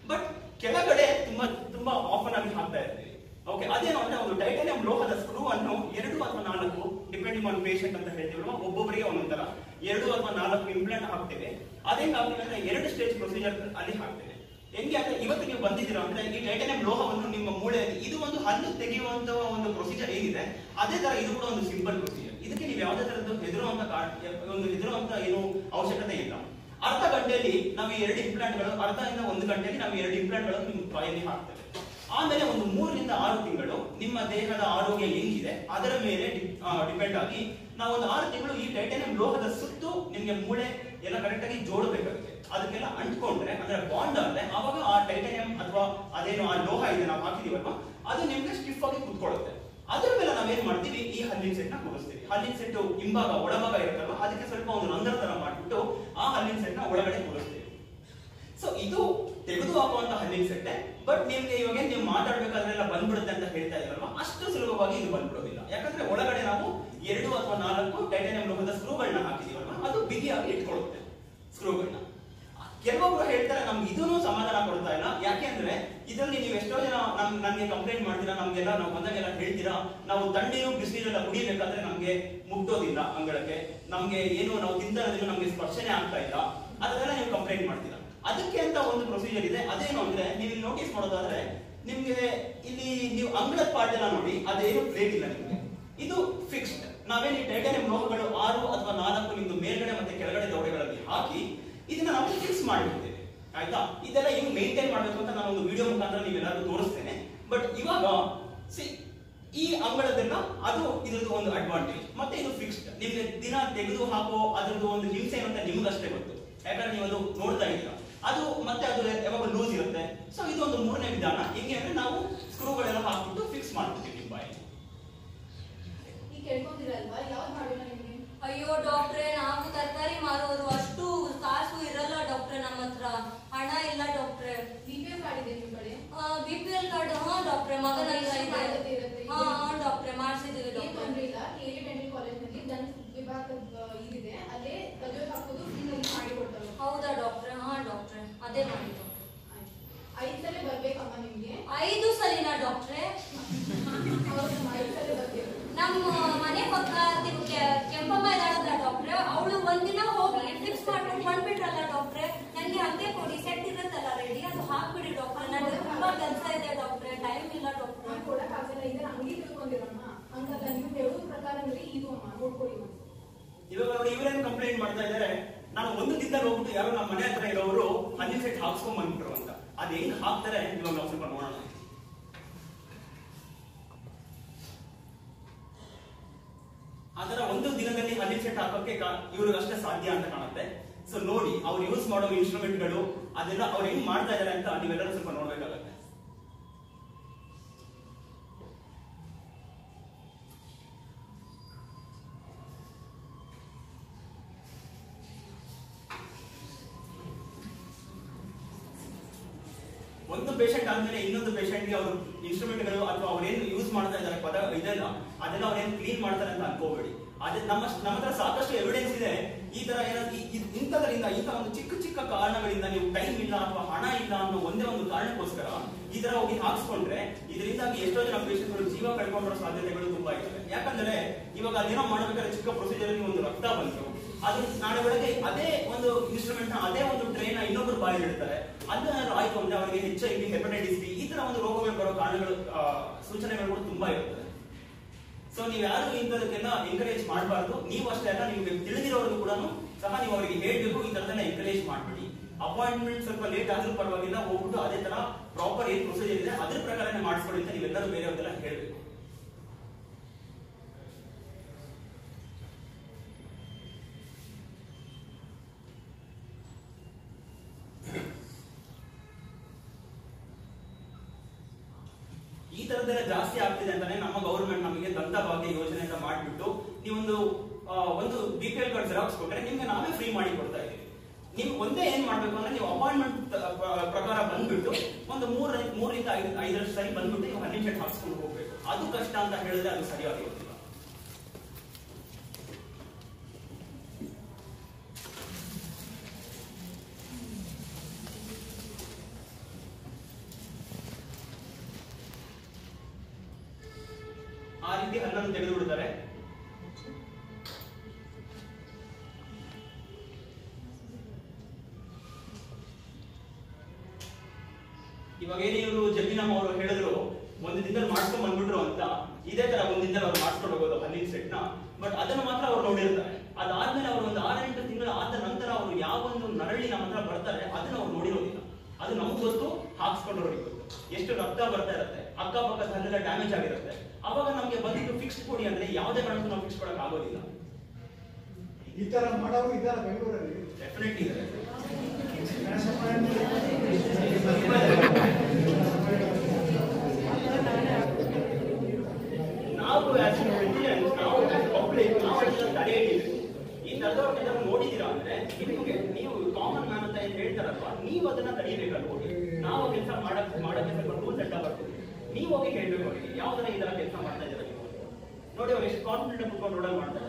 [SPEAKER 1] ಬಟ್ ಕೆಳಗಡೆ ತುಂಬಾ ತುಂಬಾ ಆಫನ್ ಆಗಿ ಹಾಕ್ತಾ ಇರ್ತೀವಿ. ಓಕೆ, ಅದೇನು ಅಂದ್ರೆ ಒಂದು ಟೈಟಾನಿಯಂ ಲೋಹದ ಸ್ಕ್ರೂ ಅನ್ನು 2 ಅಥವಾ 4 ಡಿಪೆಂಡಿಂಗ್ ಆನ್ ಪೇಷಂಟ್ ಅಂತ ಹೇಳ್ತೀವಲ್ವಾ, ಒಬ್ಬೊಬ್ಬರಿಗೆ ಒಂದೊಂದರ 2 ಅಥವಾ 4 ಇಂಪ್ಲಾಂಟ್ ಹಾಕ್ತೇವೆ. ಅದೇಂಗ್ ಹಾಕ್ತೀವಿ ಅಂದ್ರೆ 2 ಸ್ಟೇಜ್ ಪ್ರೊಸೀಜರ್ ಅಲ್ಲಿ ಹಾಕ್ತೇವೆ. ಹೆಂಗೆ ಅಂದ್ರೆ ಇವತ್ತು ನೀವು ಬಂದಿದ್ದೀರಾ ಅಂದ್ರೆ ಈ ಟೈಟಾನಿಯಂ ಲೋಹವನ್ನು ನಿಮ್ಮ ಮೂಳೆಯಲ್ಲಿ, ಇದು ಒಂದು ಹಲ್ಲು ತೆಗೆಯುವಂತ ಒಂದು ಪ್ರೊಸೀಜರ್ ಏನಿದೆ ಅದೇ ತರ ಇದು ಕೂಡ ಒಂದು ಸಿಂಪಲ್ ಪ್ರೊಸೀಜರ್. ಇದಕ್ಕೆ ನೀವು ಯಾವುದೇ ತರದ್ದು ಹೆದರುವಂತ ಏನು ಅವಶ್ಯಕತೆ ಇಲ್ಲ. ಅರ್ಧ ಗಂಟೆಯಲ್ಲಿ ನಾವು 2 ಇಂಪ್ಲಾಂಟ್ಗಳು, ಅರ್ಧದಿಂದ 1 ಗಂಟೆಯಲ್ಲಿ ನಾವು 2 ಇಂಪ್ಲಾಂಟ್ಗಳು ನಿಮ್ಮ ಬಾಯಲ್ಲಿ ಹಾಕ್ತೇವೆ. ಆಮೇಲೆ ಒಂದು 3 ರಿಂದ 6 ತಿಂಗಳು ನಿಮ್ಮ ದೇಹದ ಆರೋಗ್ಯ ಹೆಂಗಿದೆ ಅದರ ಮೇಲೆ ಡಿಪೆಂಡ್ ಆಗಿ ನಾವು ಒಂದು 6 ತಿಂಗಳು ಈ ಟೈಟಾನಿಯಂ ಲೋಹದ ಸುತ್ತು ನಿಮ್ಗೆ ಮೂಳೆ ಎಲ್ಲ ಕರೆಕ್ಟ್ ಆಗಿ ಜೋಡಬೇಕಾಗುತ್ತೆ. ಅದಕ್ಕೆಲ್ಲ ಅಂಟ್ಕೊಂಡ್ರೆ ಅಂದ್ರೆ ಬಾಂಡ್ ಆದ್ರೆ ಅವಾಗ ಆ ಟೈಟಾನಿಯಂ ಅಥವಾ ಅದೇನು ಆ ಲೋಹ ಇದೆ ನಾವು ಹಾಕಿದೀವಲ್ವಾ ಅದು ನಿಮ್ಗೆ ಸ್ಟಿಫ್ ಆಗಿ ಕುತ್ಕೊಳ್ಳುತ್ತೆ. ಅದ್ರ ಮೇಲೆ ನಾವೇನ್ ಮಾಡ್ತೀವಿ, ಈ ಹಲ್ಲಿನ ಸೆಟ್ ನ ಕೂರಿಸ್ತೀವಿ. ಹಲ್ಲಿನ ಸೆಟ್ ಹಿಂಭಾಗ ಒಳಭಾಗ ಇರುತ್ತಲ್ವಾ ಅದಕ್ಕೆ ಸ್ವಲ್ಪ ಒಂದು ರಂಧ್ರ ತರ ಮಾಡ್ಬಿಟ್ಟು ಆ ಹಲ್ಲಿನ ಸೆಟ್ ನ ಒಳಗಡೆ ಕೂರಿಸ್ತೀವಿ. ಸೊ ಇದು ತೆಗೆದು ಹಾಕುವಂತ ಹಲ್ಲಿನ ಸೆಟ್ಟೆ. ಬಟ್ ನಿಮ್ಗೆ ಇವಾಗ ನೀವು ಮಾತಾಡ್ಬೇಕಾದ್ರೆಲ್ಲ ಬಂದ್ಬಿಡುತ್ತೆ ಅಂತ ಹೇಳ್ತಾ ಇದ್ರಲ್ವಾ, ಅಷ್ಟು ಸುಲಭವಾಗಿ ಇದು ಬಂದ್ಬಿಡೋದಿಲ್ಲ. ಯಾಕಂದ್ರೆ ಒಳಗಡೆ ನಾವು 2 ಅಥವಾ 4 ಟೈಟಾನಿಯಂ ಲೋಹದ ಸ್ಕ್ರೂಗಳನ್ನ ಹಾಕಿದೀವಲ್ವಾ ಅದು ಬಿಗಿಯಾಗಿ ಇಟ್ಕೊಳ್ಳುತ್ತೆ ಸ್ಕ್ರೂಗಳನ್ನ. ಕೆಲವೊಬ್ರು ಹೇಳ್ತಾರೆ ನಮ್ಗೆ ಇದನ್ನು ಸಮಾಧಾನ ಕೊಡ್ತಾ ಇಲ್ಲ, ಯಾಕೆ ಅಂದ್ರೆ ಇದರಲ್ಲಿ ನೀವು ಎಷ್ಟೋ ಜನ ನಮ್ಗೆ ಕಂಪ್ಲೇಂಟ್ ಮಾಡ್ತೀರಾ, ನಮ್ಗೆಲ್ಲ ನಾವು ಬಂದಾಗೆಲ್ಲ ಹೇಳ್ತೀರಾ ನಾವು ತಣ್ಣೀರು ಬಿಸಿನೀರೆಲ್ಲ ಕುಡಿಬೇಕಾದ್ರೆ ನಮ್ಗೆ ಮುಟ್ಟೋದಿಲ್ಲ ಅಂಗಳಕ್ಕೆ, ನಮ್ಗೆ ಏನು ನಾವು ತಿಂತಾರದಿಲ್ಲ ನಮ್ಗೆ ಸ್ಪರ್ಶನೆ ಆಗ್ತಾ ಇಲ್ಲ, ಅದೆಲ್ಲ ನೀವು ಕಂಪ್ಲೇಂಟ್ ಮಾಡ್ತೀರಾ. ಅದಕ್ಕೆ ಅಂತ ಒಂದು ಪ್ರೊಸೀಜರ್ ಇದೆ. ಅದೇನು ಅಂದ್ರೆ ನೀವು ಇಲ್ಲಿ ನೋಟಿಸ್ ಮಾಡೋದಾದ್ರೆ ನಿಮ್ಗೆ ಇಲ್ಲಿ ನೀವು ಅಂಗಳದ ಪಾರ್ಟ್ ಎಲ್ಲ ನೋಡಿ ಅದೇನು ಪ್ಲೇಟ್ ಇಲ್ಲ ನಿಮ್ಗೆ, ಇದು ಫಿಕ್ಸ್ಡ್. ನಾವೇನು ಈ ಟೈಟಾನಿಯಂ ಲೋಹಗಳು 6 ಅಥವಾ 4 ನಿಮ್ದು ಮೇಲ್ಗಡೆ ಮತ್ತೆ ಕೆಳಗಡೆ ದವಡೆಗಳಲ್ಲಿ ಹಾಕಿ ಇದನ್ನ ನಾವು ಫಿಕ್ಸ್ ಮಾಡಿಬಿಡ್ತೇವೆ. ಆಯ್ತಾ, ಇದೆಲ್ಲ ಹೆಂಗ್ ಮೇಂಟೈನ್ ಮಾಡ್ಬೇಕು ಅಂತ ನಾನು ಒಂದು ವಿಡಿಯೋ ಮುಖಾಂತರ ನೀವೆಲ್ಲರೂ ತೋರಿಸ್ತೇನೆ. ಬಟ್ ಇವಾಗ ಈ ಅಂಗಳದೆಲ್ಲ ಅದು ಇದ್ರದ್ದು ಒಂದು ಅಡ್ವಾಂಟೇಜ್. ಮತ್ತೆ ಇದು ಫಿಕ್ಸ್ಡ್, ನಿಮ್ಗೆ ದಿನ ತೆಗೆದು ಹಾಕೋ ಅದ್ರದ್ದು ಒಂದು ಹಿಂಸೆ ಅಂತ ನಿಮ್ಗಷ್ಟೇ ಗೊತ್ತು, ಯಾಕಂದ್ರೆ ನೀವು ಅದು ನೋಡ್ತಾ ಇದ್ದೀರಾ. ಅದು ಮತ್ತೆ ಅದು ಯಾವಾಗ ಲೂಸ್ ಇರುತ್ತೆ. ಸೊ ಇದು ಒಂದು 3ನೇ ವಿಧಾನ. ಹೆಂಗೆ ಅಂದ್ರೆ ನಾವು ಸ್ಕ್ರೂಗಳೆಲ್ಲ ಹಾಕ್ಬಿಟ್ಟು ಫಿಕ್ಸ್ ಮಾಡ್ಬಿಡ್ತೀವಿ ನಿಮ್ಮ ಬಾಯಿ.
[SPEAKER 2] ಈಗ ಕೇಳ್ಕೊಂಡಿರಲ್ವಾ ಯಾವ್ದು ಮಾಡಿಲ್ಲ ನಿಮ್ಗೆ?
[SPEAKER 3] ಅಯ್ಯೋ ಡಾಕ್ಟ್ರೆ, ನಾವು ತರಕಾರಿ ಮಾರೋರು, ಅಷ್ಟು ಕಾಸು ಇರಲ್ಲ ಡಾಕ್ಟ್ರೆ, ನಮ್ಮ ಹತ್ರ ಹಣ ಇಲ್ಲ ಡಾಕ್ಟ್ರೆ.
[SPEAKER 2] BPL ಕಾರ್ಡ್ ಇದೆ ನಿಮ್ಮ ಕಡೆ?
[SPEAKER 3] BPL ಕಾರ್ಡ್ ಹಾ ಡಾಕ್ಟ್ರೆ, ಮಗನ ಹತ್ರ ಇದೆ. ಹಾ ಡಾಕ್ಟ್ರೆ ಮಾಡಿಸಿದ್ದೀವಿ ಡಾಕ್ಟ್ರೆ.
[SPEAKER 2] ತೊಂದ್ರೆ ಇಲ್ಲ, KA ಡೆಂಟಲ್ ಕಾಲೇಜ್ನಲ್ಲಿ ದಂತ ವಿಭಾಗದ ಇದಿದೆ, ಅಲ್ಲೇ ರಜೆ ಹಾಕೋದು ಫ್ರೀನಲ್ಲಿ ಮಾಡಿ ಕೊಡ್ತಾರೆ.
[SPEAKER 3] ಹೌದಾ ಡಾಕ್ಟ್ರೆ? ಹಾ ಡಾಕ್ಟ್ರೆ, ಅದೇ ಮಾಡಿದ್ದು.
[SPEAKER 2] 5 ಸಲ ಬರ್ಬೇಕಮ್ಮ ನಿಮ್ಗೆ.
[SPEAKER 3] 5 ಸಲಿನಾ ಡಾಕ್ಟ್ರೆ?
[SPEAKER 2] ಹೌದಮ್ಮ, 5 ಸಲ ಬರ್ಬೇಕು.
[SPEAKER 3] ನಮ್ಮ ಮನೆ ಪಕ್ಕ ಕೆಂಪಮ್ಮ ಇದ್ದಾಳಲ್ಲ ಡಾಕ್ಟ್ರೆ, ಅವಳು ಒಂದಿನ ಹೋಗಿ ಫಿಕ್ಸ್ ಮಾಡ್ಕೊಂಡು ಬಂದ್ಬಿಟ್ರಲ್ಲ ಡಾಕ್ಟ್ರೆ. ನನಗೆ ಹಂಗೆ ಕೊಡಿ, ಸೆಟ್ ಇರುತ್ತಲ್ಲ ರೆಡಿ, ಅದು ಹಾಕ್ಬಿಡಿ ಡಾಕ್ಟ್ರೆ. ನನಗೆ ತುಂಬಾ ಕೆಲಸ ಇದೆ ಡಾಕ್ಟ್ರೆ, ಟೈಮ್ ಇಲ್ಲ ಡಾಕ್ಟ್ರೆ.
[SPEAKER 2] ನಾನು ಕೊಡಕ್ಕಾಗಲ್ಲ, ಇದರ ಅಂಗಡಿ ತಿಳ್ಕೊಂಡಿರಮ್ಮ. ಹಂಗಲ್ಲ, ನೀವು ಹೇಳೋ ಪ್ರಕಾರ ಇದು ಅಮ್ಮ ನೋಡ್ಕೊಡಿ.
[SPEAKER 1] ಇವಾಗ ನೋಡಿ ಇವರೇನು ಕಂಪ್ಲೇಂಟ್ ಮಾಡ್ತಾ ಇದ್ದಾರೆ, ನಾನು ಒಂದು ದಿನದಲ್ಲಿ ಹೋಗ್ಬಿಟ್ಟು ಯಾರೋ ನಮ್ಮ ಮನೆ ಹತ್ರ ಇರೋರು ಹಲ್ಲಿನ ಸೆಟ್ ಹಾಕ್ಸ್ಕೊಂಡ್ ಬಂದ್ಬಿಟ್ರು ಅಂತ. ಅದ್ ಹೆಂಗ್ ಹಾಕ್ತಾರೆ ಇವಾಗ ನಾವು ಸ್ವಲ್ಪ ನೋಡೋಣ. ಅದರ ಒಂದು ದಿನದಲ್ಲಿ ಹಲ್ಲಿನ ಸೆಟ್ ಹಾಕೋಕೆ ಇವ್ರಿಗೆ ಅಷ್ಟೇ ಸಾಧ್ಯ ಅಂತ ಕಾಣುತ್ತೆ. ಸೊ ನೋಡಿ ಅವ್ರು ಯೂಸ್ ಮಾಡೋ ಇನ್ಸ್ಟ್ರೂಮೆಂಟ್ಗಳು ಅದೆಲ್ಲ ಅವ್ರು ಹೆಂಗ್ ಮಾಡ್ತಾ ಇದಾರೆ ಅಂತ ನೀವೆಲ್ಲರೂ ಸ್ವಲ್ಪ ನೋಡ್ಬೇಕಾಗತ್ತೆ. ಒಂದು ಪೇಷಂಟ್ ಆದ್ಮೇಲೆ ಇನ್ನೊಂದು ಪೇಷಂಟ್ಗೆ ಅವರು ಇನ್ಸ್ಟ್ರೂಮೆಂಟ್ಗಳು ಅಥವಾ ಅವ್ರೇನು ಯೂಸ್ ಮಾಡ್ತಾ ಇದ್ದಾರೆ ಇದೆಲ್ಲ ಅದೆಲ್ಲ ಅವ್ರೇನು ಕ್ಲೀನ್ ಮಾಡ್ತಾರೆ ಅಂತ ಅನ್ಕೋಬೇಡಿ. ಅದೇ ನಮ್ಮ ಹತ್ರ ಸಾಕಷ್ಟು ಎವಿಡೆನ್ಸ್ ಇದೆ. ಈ ತರ ಇಂಥದ್ರಿಂದ ಇಂಥ ಒಂದು ಚಿಕ್ಕ ಚಿಕ್ಕ ಕಾರಣಗಳಿಂದ ನೀವು ಟೈಮ್ ಇಲ್ಲ ಅಥವಾ ಹಣ ಇಲ್ಲ ಅನ್ನೋ ಒಂದೇ ಒಂದು ಕಾರಣಕ್ಕೋಸ್ಕರ ಈ ತರ ಹೋಗಿ ಹಾಕ್ಸ್ಕೊಂಡ್ರೆ ಇದರಿಂದಾಗಿ ಎಷ್ಟೋ ಜನ ಪೇಷಂಟ್ಗಳು ಜೀವ ಕಳ್ಕೊಂಡ್ರೋ ಸಾಧ್ಯತೆಗಳು ತುಂಬಾ ಇರ್ತವೆ. ಯಾಕಂದ್ರೆ ಇವಾಗ ಅದೇನೋ ಮಾಡ್ಬೇಕಾದ್ರೆ ಚಿಕ್ಕ ಪ್ರೊಸೀಜರ್ ಅಲ್ಲಿ ಒಂದು ರಕ್ತ ಬಂತು, ಅದು ನಾಳೆ ಬೆಳಗ್ಗೆ ಅದೇ ಒಂದು ಇನ್ಸ್ಟ್ರೂಮೆಂಟ್ ನ ಅದೇ ಒಂದು ಟ್ರೈನ್ ಇನ್ನೊಬ್ಬರು ಬಾಯಲ್ಲಿ ಇಡ್ತಾರೆ. ಅದೇನಾದ್ರು ಆಯ್ತು ಅಂದ್ರೆ ಅವರಿಗೆ HIV, ಹೆಪಟೈಟಿಸ್ ಬಿ ಈ ತರ ಒಂದು ರೋಗಗಳು ಬರೋ ಕಾರಣಗಳು ಸೂಚನೆಗಳು ಕೂಡ ತುಂಬಾ ಇರ್ತದೆ. ಸೊ ನೀವು ಯಾರು ಇಂಥದಕ್ಕೆಲ್ಲ ಎಂಕರೇಜ್ ಮಾಡಬಾರ್ದು. ನೀವು ಅಷ್ಟೇ ಅಲ್ಲ, ನಿಮ್ಗೆ ತಿಳಿದಿರೋರು ಕೂಡ ಸಹ ನೀವು ಅವರಿಗೆ ಹೇಳ್ಬೇಕು, ಈ ತರದೆಲ್ಲ ಎಂಕರೇಜ್ ಮಾಡ್ಬಿಡಿ. ಅಪಾಯಿಂಟ್ಮೆಂಟ್ ಸ್ವಲ್ಪ ಲೇಟ್ ಆದ್ರೂ ಪರವಾಗಿಲ್ಲ, ಹೋಗ್ಬಿಟ್ಟು ಅದೇ ತರ ಪ್ರಾಪರ್ ಏನ್ ಪ್ರೊಸೀಜರ್ ಇದೆ ಅದ್ರ ಪ್ರಕಾರನೇ ಮಾಡಿಸ್ಕೊಳ್ಳಿ ಅಂತ ನೀವೆಲ್ಲರೂ ಬೇರೆಯವ್ರಿಗೆಲ್ಲ ಹೇಳ್ಬೇಕು. ಈ ತರದೆಲ್ಲ ಜಾಸ್ತಿ ಆಗ್ತಿದೆ ಅಂತಾನೆ ನಮ್ಮ ಗವರ್ಮೆಂಟ್ ನಮಗೆ ದಂತ ಭಾಗ್ಯ ಯೋಜನೆ ಅಂತ ಮಾಡ್ಬಿಟ್ಟು ನೀವೊಂದು BPL ಕಾರ್ಡ್ ಜೆರಾಕ್ಸ್ ಕೊಟ್ರೆ ನಿಮ್ಗೆ ನಾವೇ ಫ್ರೀ ಮಾಡಿ ಕೊಡ್ತಾ ಇದೀವಿ. ನೀವು ಒಂದೇ ಏನ್ ಮಾಡ್ಬೇಕು ಅಂದ್ರೆ ನೀವು ಅಪಾಯಿಂಟ್ಮೆಂಟ್ ಪ್ರಕಾರ ಬಂದ್ಬಿಟ್ಟು ಒಂದು 3 ರಿಂದ 5 ಸರಿ ಬಂದ್ಬಿಟ್ಟು ನೀವು ಹಲ್ಲಿನ ಸೆಟ್ ಹಾಕ್ಸ್ಕೊಂಡು ಹೋಗ್ಬೇಕು. ಅದು ಕಷ್ಟ ಅಂತ ಹೇಳಿದ್ರೆ ಅದು ಸರಿಯಾಗಿರೋದಿಲ್ಲ. ಹಲ್ಲನ್ನು ತೆಗೆದು ಬಿಡ್ತಾರೆ. ಇವಾಗ ಏನೇ ಇವರು ಜಮೀನಮ್ಮ ಅವರು ಹೇಳಿದ್ರು ಒಂದು ದಿನದಲ್ಲಿ ಮಾಡ್ಕೊಂಡ್ ಬಂದ್ಬಿಟ್ರು ಅಂತ, ಇದೇ ತರ ಒಂದು ದಿನದಲ್ಲಿ ಅವ್ರು ಮಾಡ್ಕೊಂಡು ಹೋಗೋದು ಹಲ್ಲಿನ ಸೆಟ್ ನ. ಬಟ್ ಅದನ್ನು ಮಾತ್ರ ಅವ್ರು ನೋಡಿರ್ತಾರೆ. ಅದಾದ್ಮೇಲೆ ಅವರು ಒಂದು 6-8 ತಿಂಗಳು ಆದ ನಂತರ ಅವರು ಯಾವ ಒಂದು ನರಳಿ ನಮ್ಮ ಹತ್ರ ಬರ್ತಾರೆ ಅದನ್ನ ಅವ್ರು ನೋಡಿರೋದಿಲ್ಲ. ಅದು ನಮ್ಗೆ ಗೊತ್ತು, ಹಾಕ್ಸ್ಕೊಂಡವ್ರಿಗೆ ಗೊತ್ತು. ಎಷ್ಟು ರಕ್ತ ಬರ್ತಾ ಇರುತ್ತೆ, ಅಕ್ಕಪಕ್ಕದ ಹಲ್ಲೆಲ್ಲ ಡ್ಯಾಮೇಜ್ ಆಗಿರುತ್ತೆ. ಅವಾಗ ನಮ್ಗೆ ಬಂದಿದ್ದು ಫಿಕ್ಸ್ ಕೊಡಿ ಅಂದ್ರೆ ಯಾವುದೇ ಕಾರಣಕ್ಕೂ ನಾವು ಫಿಕ್ಸ್ ಕೊಡಕ್ ಆಗೋದಿಲ್ಲ.
[SPEAKER 4] ಈ ತರ ಮಾಡೋರು ಇದ್ದಾರೆ ಬೆಂಗಳೂರಲ್ಲಿ,
[SPEAKER 1] ಡೆಫಿನೆಟ್ಲಿ ಇದೆ. ನಾವು ತಡೆಯಲಿಲ್ಲ. ಈ ತರದವ್ರನ್ನ ನೋಡಿದೀರಾ ಅಂದ್ರೆ ನಿಮಗೆ ನೀವು ಕಾಮನ್ ಮ್ಯಾನ್ ಅಂತ ಏನ್ ಹೇಳ್ತಾರಲ್ವಾ, ನೀವು ಅದನ್ನ ತಡೆಯಬೇಕಲ್ವ. ನಾವು ಕೆಲಸ ಮಾಡಕ್ಕೆ ಸ್ವಲ್ಪ ರೂಲ್ಸ್ ಎಲ್ಲ ಬರ್ತೀವಿ. ನೀವು ಹೋಗಿ ಹೇಳ್ಬೇಕು ಅವರಿಗೆ ಯಾವ ತರ ಈ ತರ ಕೆಲಸ ಮಾಡ್ತಾ ಇದ್ದೀರಾ ನೀವು ನೋಡಿ. ಅವ್ರು ಎಷ್ಟು ಕಾನ್ಫಿಡೆಂಟ್ ಕುತ್ಕೊಂಡು ರೋಡಲ್ಲಿ ಮಾಡ್ತಾರೆ.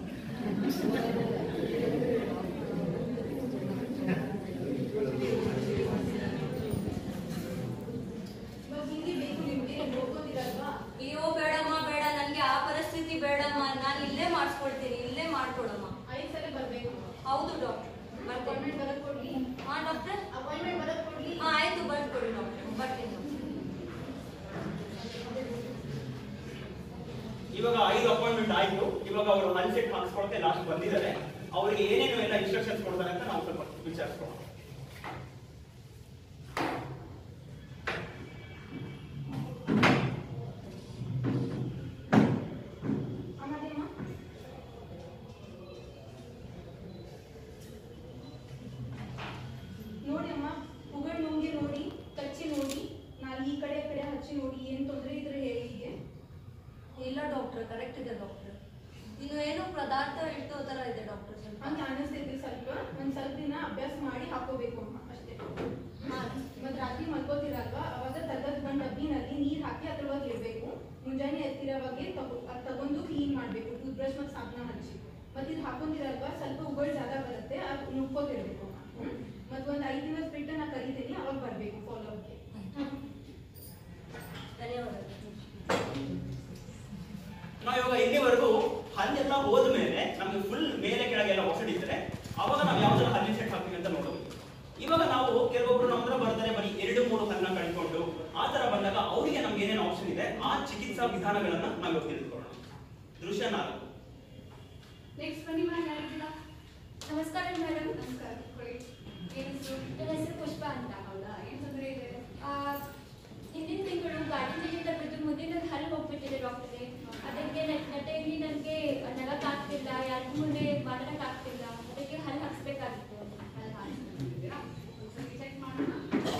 [SPEAKER 3] ಅಯ್ಯೋ ಬೇಡಮ್ಮ ಬೇಡ, ನನ್ಗೆ ಆ ಪರಿಸ್ಥಿತಿ ಬೇಡಮ್ಮ, ನಾನು ಇಲ್ಲೇ ಮಾಡಿಸ್ಕೊಳ್ತೀನಿ, ಇಲ್ಲೇ ಮಾಡ್ಕೊಡಮ್ಮ.
[SPEAKER 2] 5 ಸಲ ಬರ್ಬೇಕು.
[SPEAKER 3] ಹೌದು ಡಾಕ್ಟರ್.
[SPEAKER 2] ಅಪಾಯಿಂಟ್ಮೆಂಟ್ ಬರಕ್ ಕೊಡ್ಲಿ.
[SPEAKER 3] ಹಾ ಡಾಕ್ಟರ್,
[SPEAKER 2] ಅಪಾಯಿಂಟ್ಮೆಂಟ್ ಬರಕ್ ಕೊಡ್ಲಿ.
[SPEAKER 3] ಹಾ ಆಯ್ತು ಬರ್ಕೊಡಿ ಡಾಕ್ಟರ್, ಬರ್ತೀನಿ.
[SPEAKER 1] ಇವಾಗ 5 ಅಪಾಯಿಂಟ್ಮೆಂಟ್ ಆಯ್ತು. ಇವಾಗ ಅವರು ಹಲ್ ಸೆಟ್ ಹಾಕ್ಸ್ಕೊಳಕ್ಕೆ ಲಾಸ್ಟ್ ಬಂದಿದ್ದಾರೆ. ಅವರಿಗೆ ಏನೇನು ಎಲ್ಲ ಇನ್ಸ್ಟ್ರಕ್ಷನ್ಸ್ ಕೊಡ್ತಾರೆ ಅಂತ ನಾವು ಸ್ವಲ್ಪ ವಿಚಾರಿಸ್ಕೊಳ್ಳೋಣ.
[SPEAKER 2] ನೋಡಿ ಅಮ್ಮ, ಉಗುಳ್ ನುಂಗಿ ನೋಡಿ, ಕಚ್ಚಿ ನೋಡಿ, ನಾಲ್ಗೆ ಈ ಕಡೆ ಹಚ್ಚಿ ನೋಡಿ, ಏನ್ ತೊಂದ್ರೆ ಇದ್ರೆ ಹೇಳಿ. ಹೀಗೆ
[SPEAKER 3] ಇಲ್ಲ ಡಾಕ್ಟರ್, ಕರೆಕ್ಟ್ ಇದೆ ಡಾಕ್ಟರ್. ಇನ್ನು ಏನೋ ಪದಾರ್ಥ ಇಟ್ಟು ತರ ಇದೆ ಡಾಕ್ಟರ್.
[SPEAKER 2] ಹಂಗ ಅನಿಸ್ತೈತಿ. ಸ್ವಲ್ಪ ಸ್ವಲ್ಪ ದಿನ ಅಭ್ಯಾಸ ಮಾಡಿ ಹಾಕೋಬೇಕು ಅಮ್ಮ, ಅಷ್ಟೇ. ಮತ್ ರಾತ್ರಿ ಮಲ್ಕೋತಿರಲ್ವಾ, ಅವಾಗ ತಗದ್ ಬಂದ್ ಡಬ್ಬಿನಲ್ಲಿ ನೀರ್ ಹಾಕಿ ಅದ್ರೊಳಗೆ ಇಡ್ಬೇಕು. ಮುಂಜಾನೆ ಎತ್ತಿರೋವಾಗೆ ತಗೊಂಡು ಕ್ಲೀನ್ ಮಾಡ್ಬೇಕು, ಟೂತ್ ಬ್ರಷ್ ಮತ್ತು ಸಾಬೂನ ಹಚ್ಚಿ. ಮತ್ ಇದು ಹಾಕೊಂಡಿರಲ್ವಾ, ಸ್ವಲ್ಪ ಉಗುಳ್ ಜಾಗ ಬರುತ್ತೆ, ಅದು ನುಗ್ಕೋತಿರ್ಬೇಕು. ಮತ್ ಒಂದ್ 5 ದಿನ ಬಿಟ್ಟು ನಾ ಕರಿತೀನಿ, ಅವಾಗ ಬರ್ಬೇಕು ಫಾಲೋ ಅಪ್ಗೆ.
[SPEAKER 3] ಧನ್ಯವಾದ.
[SPEAKER 1] ನಾವು ಇವಾಗ ಇಲ್ಲಿವರೆಗೂ ಹಲ್ಲೆಲ್ಲ ಹೋದ್ಮೇಲೆ ನಮ್ಗೆ ಫುಲ್ ಮೇಲೆ ಕೆಳಗೆಲ್ಲ ಹೊಸಡಿದ್ರೆ ಅವಾಗ ನಾವು ಯಾವ್ದಾರ ಹಲ್ಲಿನ ಸೆಟ್ ಹಾಕ್ತೀವಿ ಅಂತ ನೋಡೋದು. ಇವಾಗ ನಾವು ಕೆಲವೊಬ್ರು ನಮ್ಮ ಹತ್ರ ಬರ್ತಾರೆ ಬರೀ 2-3 ಹಲ್ಲನ್ನ ಕಳ್ಕೊಂಡು, ಆ ತರ ಬಂದಾಗ ಅವರಿಗೆ ನಮ್ಗೆ ಏನೇನು ಆಪ್ಷನ್ ಇದೆ ಆ ಚಿಕಿತ್ಸಾ ವಿಧಾನಗಳನ್ನ ನಾವು ತಿಳಿದುಕೊಳ್ಳೋಣ. ದೃಶ್ಯ 4.
[SPEAKER 2] ನೆಕ್ಸ್ಟ್ ಬನ್ನಿ ಮೇಡಮ್.
[SPEAKER 3] ನಮಸ್ಕಾರ ಮೇಡಮ್.
[SPEAKER 2] ನಮಸ್ಕಾರ.
[SPEAKER 3] ನನ್ನ ಹೆಸರು ಪುಷ್ಪ ಅಂತ.
[SPEAKER 2] ಹೌದಾ, ಏನ್ ತೊಂದರೆ ಇದೆ?
[SPEAKER 3] ಹಿಂದಿನ ತಿಂಗಳು ಗಾಡಿಯಿಂದ ಬಿದ್ದು ಮುಂದಿನ ಹಲ್ಲು ಹೋಗ್ಬಿಟ್ಟಿದೆ ಡಾಕ್ಟರೇ. ಅದಕ್ಕೆ ನಟೆಯಲ್ಲಿ ನನಗೆ ನಗಕ್ಕಾಗ್ತಿಲ್ಲ, ಯಾರಿಗೂ ಮುಂದೆ ಮಾತಾಡಕ್ಕಾಗ್ತಿಲ್ಲ. ಅದಕ್ಕೆ ಹಲ್ಲು ಹಾಕ್ಸ್ಬೇಕಾಗಿತ್ತು.
[SPEAKER 2] ಹಲ್ಲು ಹಾಕ್ಸ್ಕೊಂಡಿದ್ದೀರಾ? ಒಂದ್ಸರಿ ಚೆಕ್ ಮಾಡೋಣ.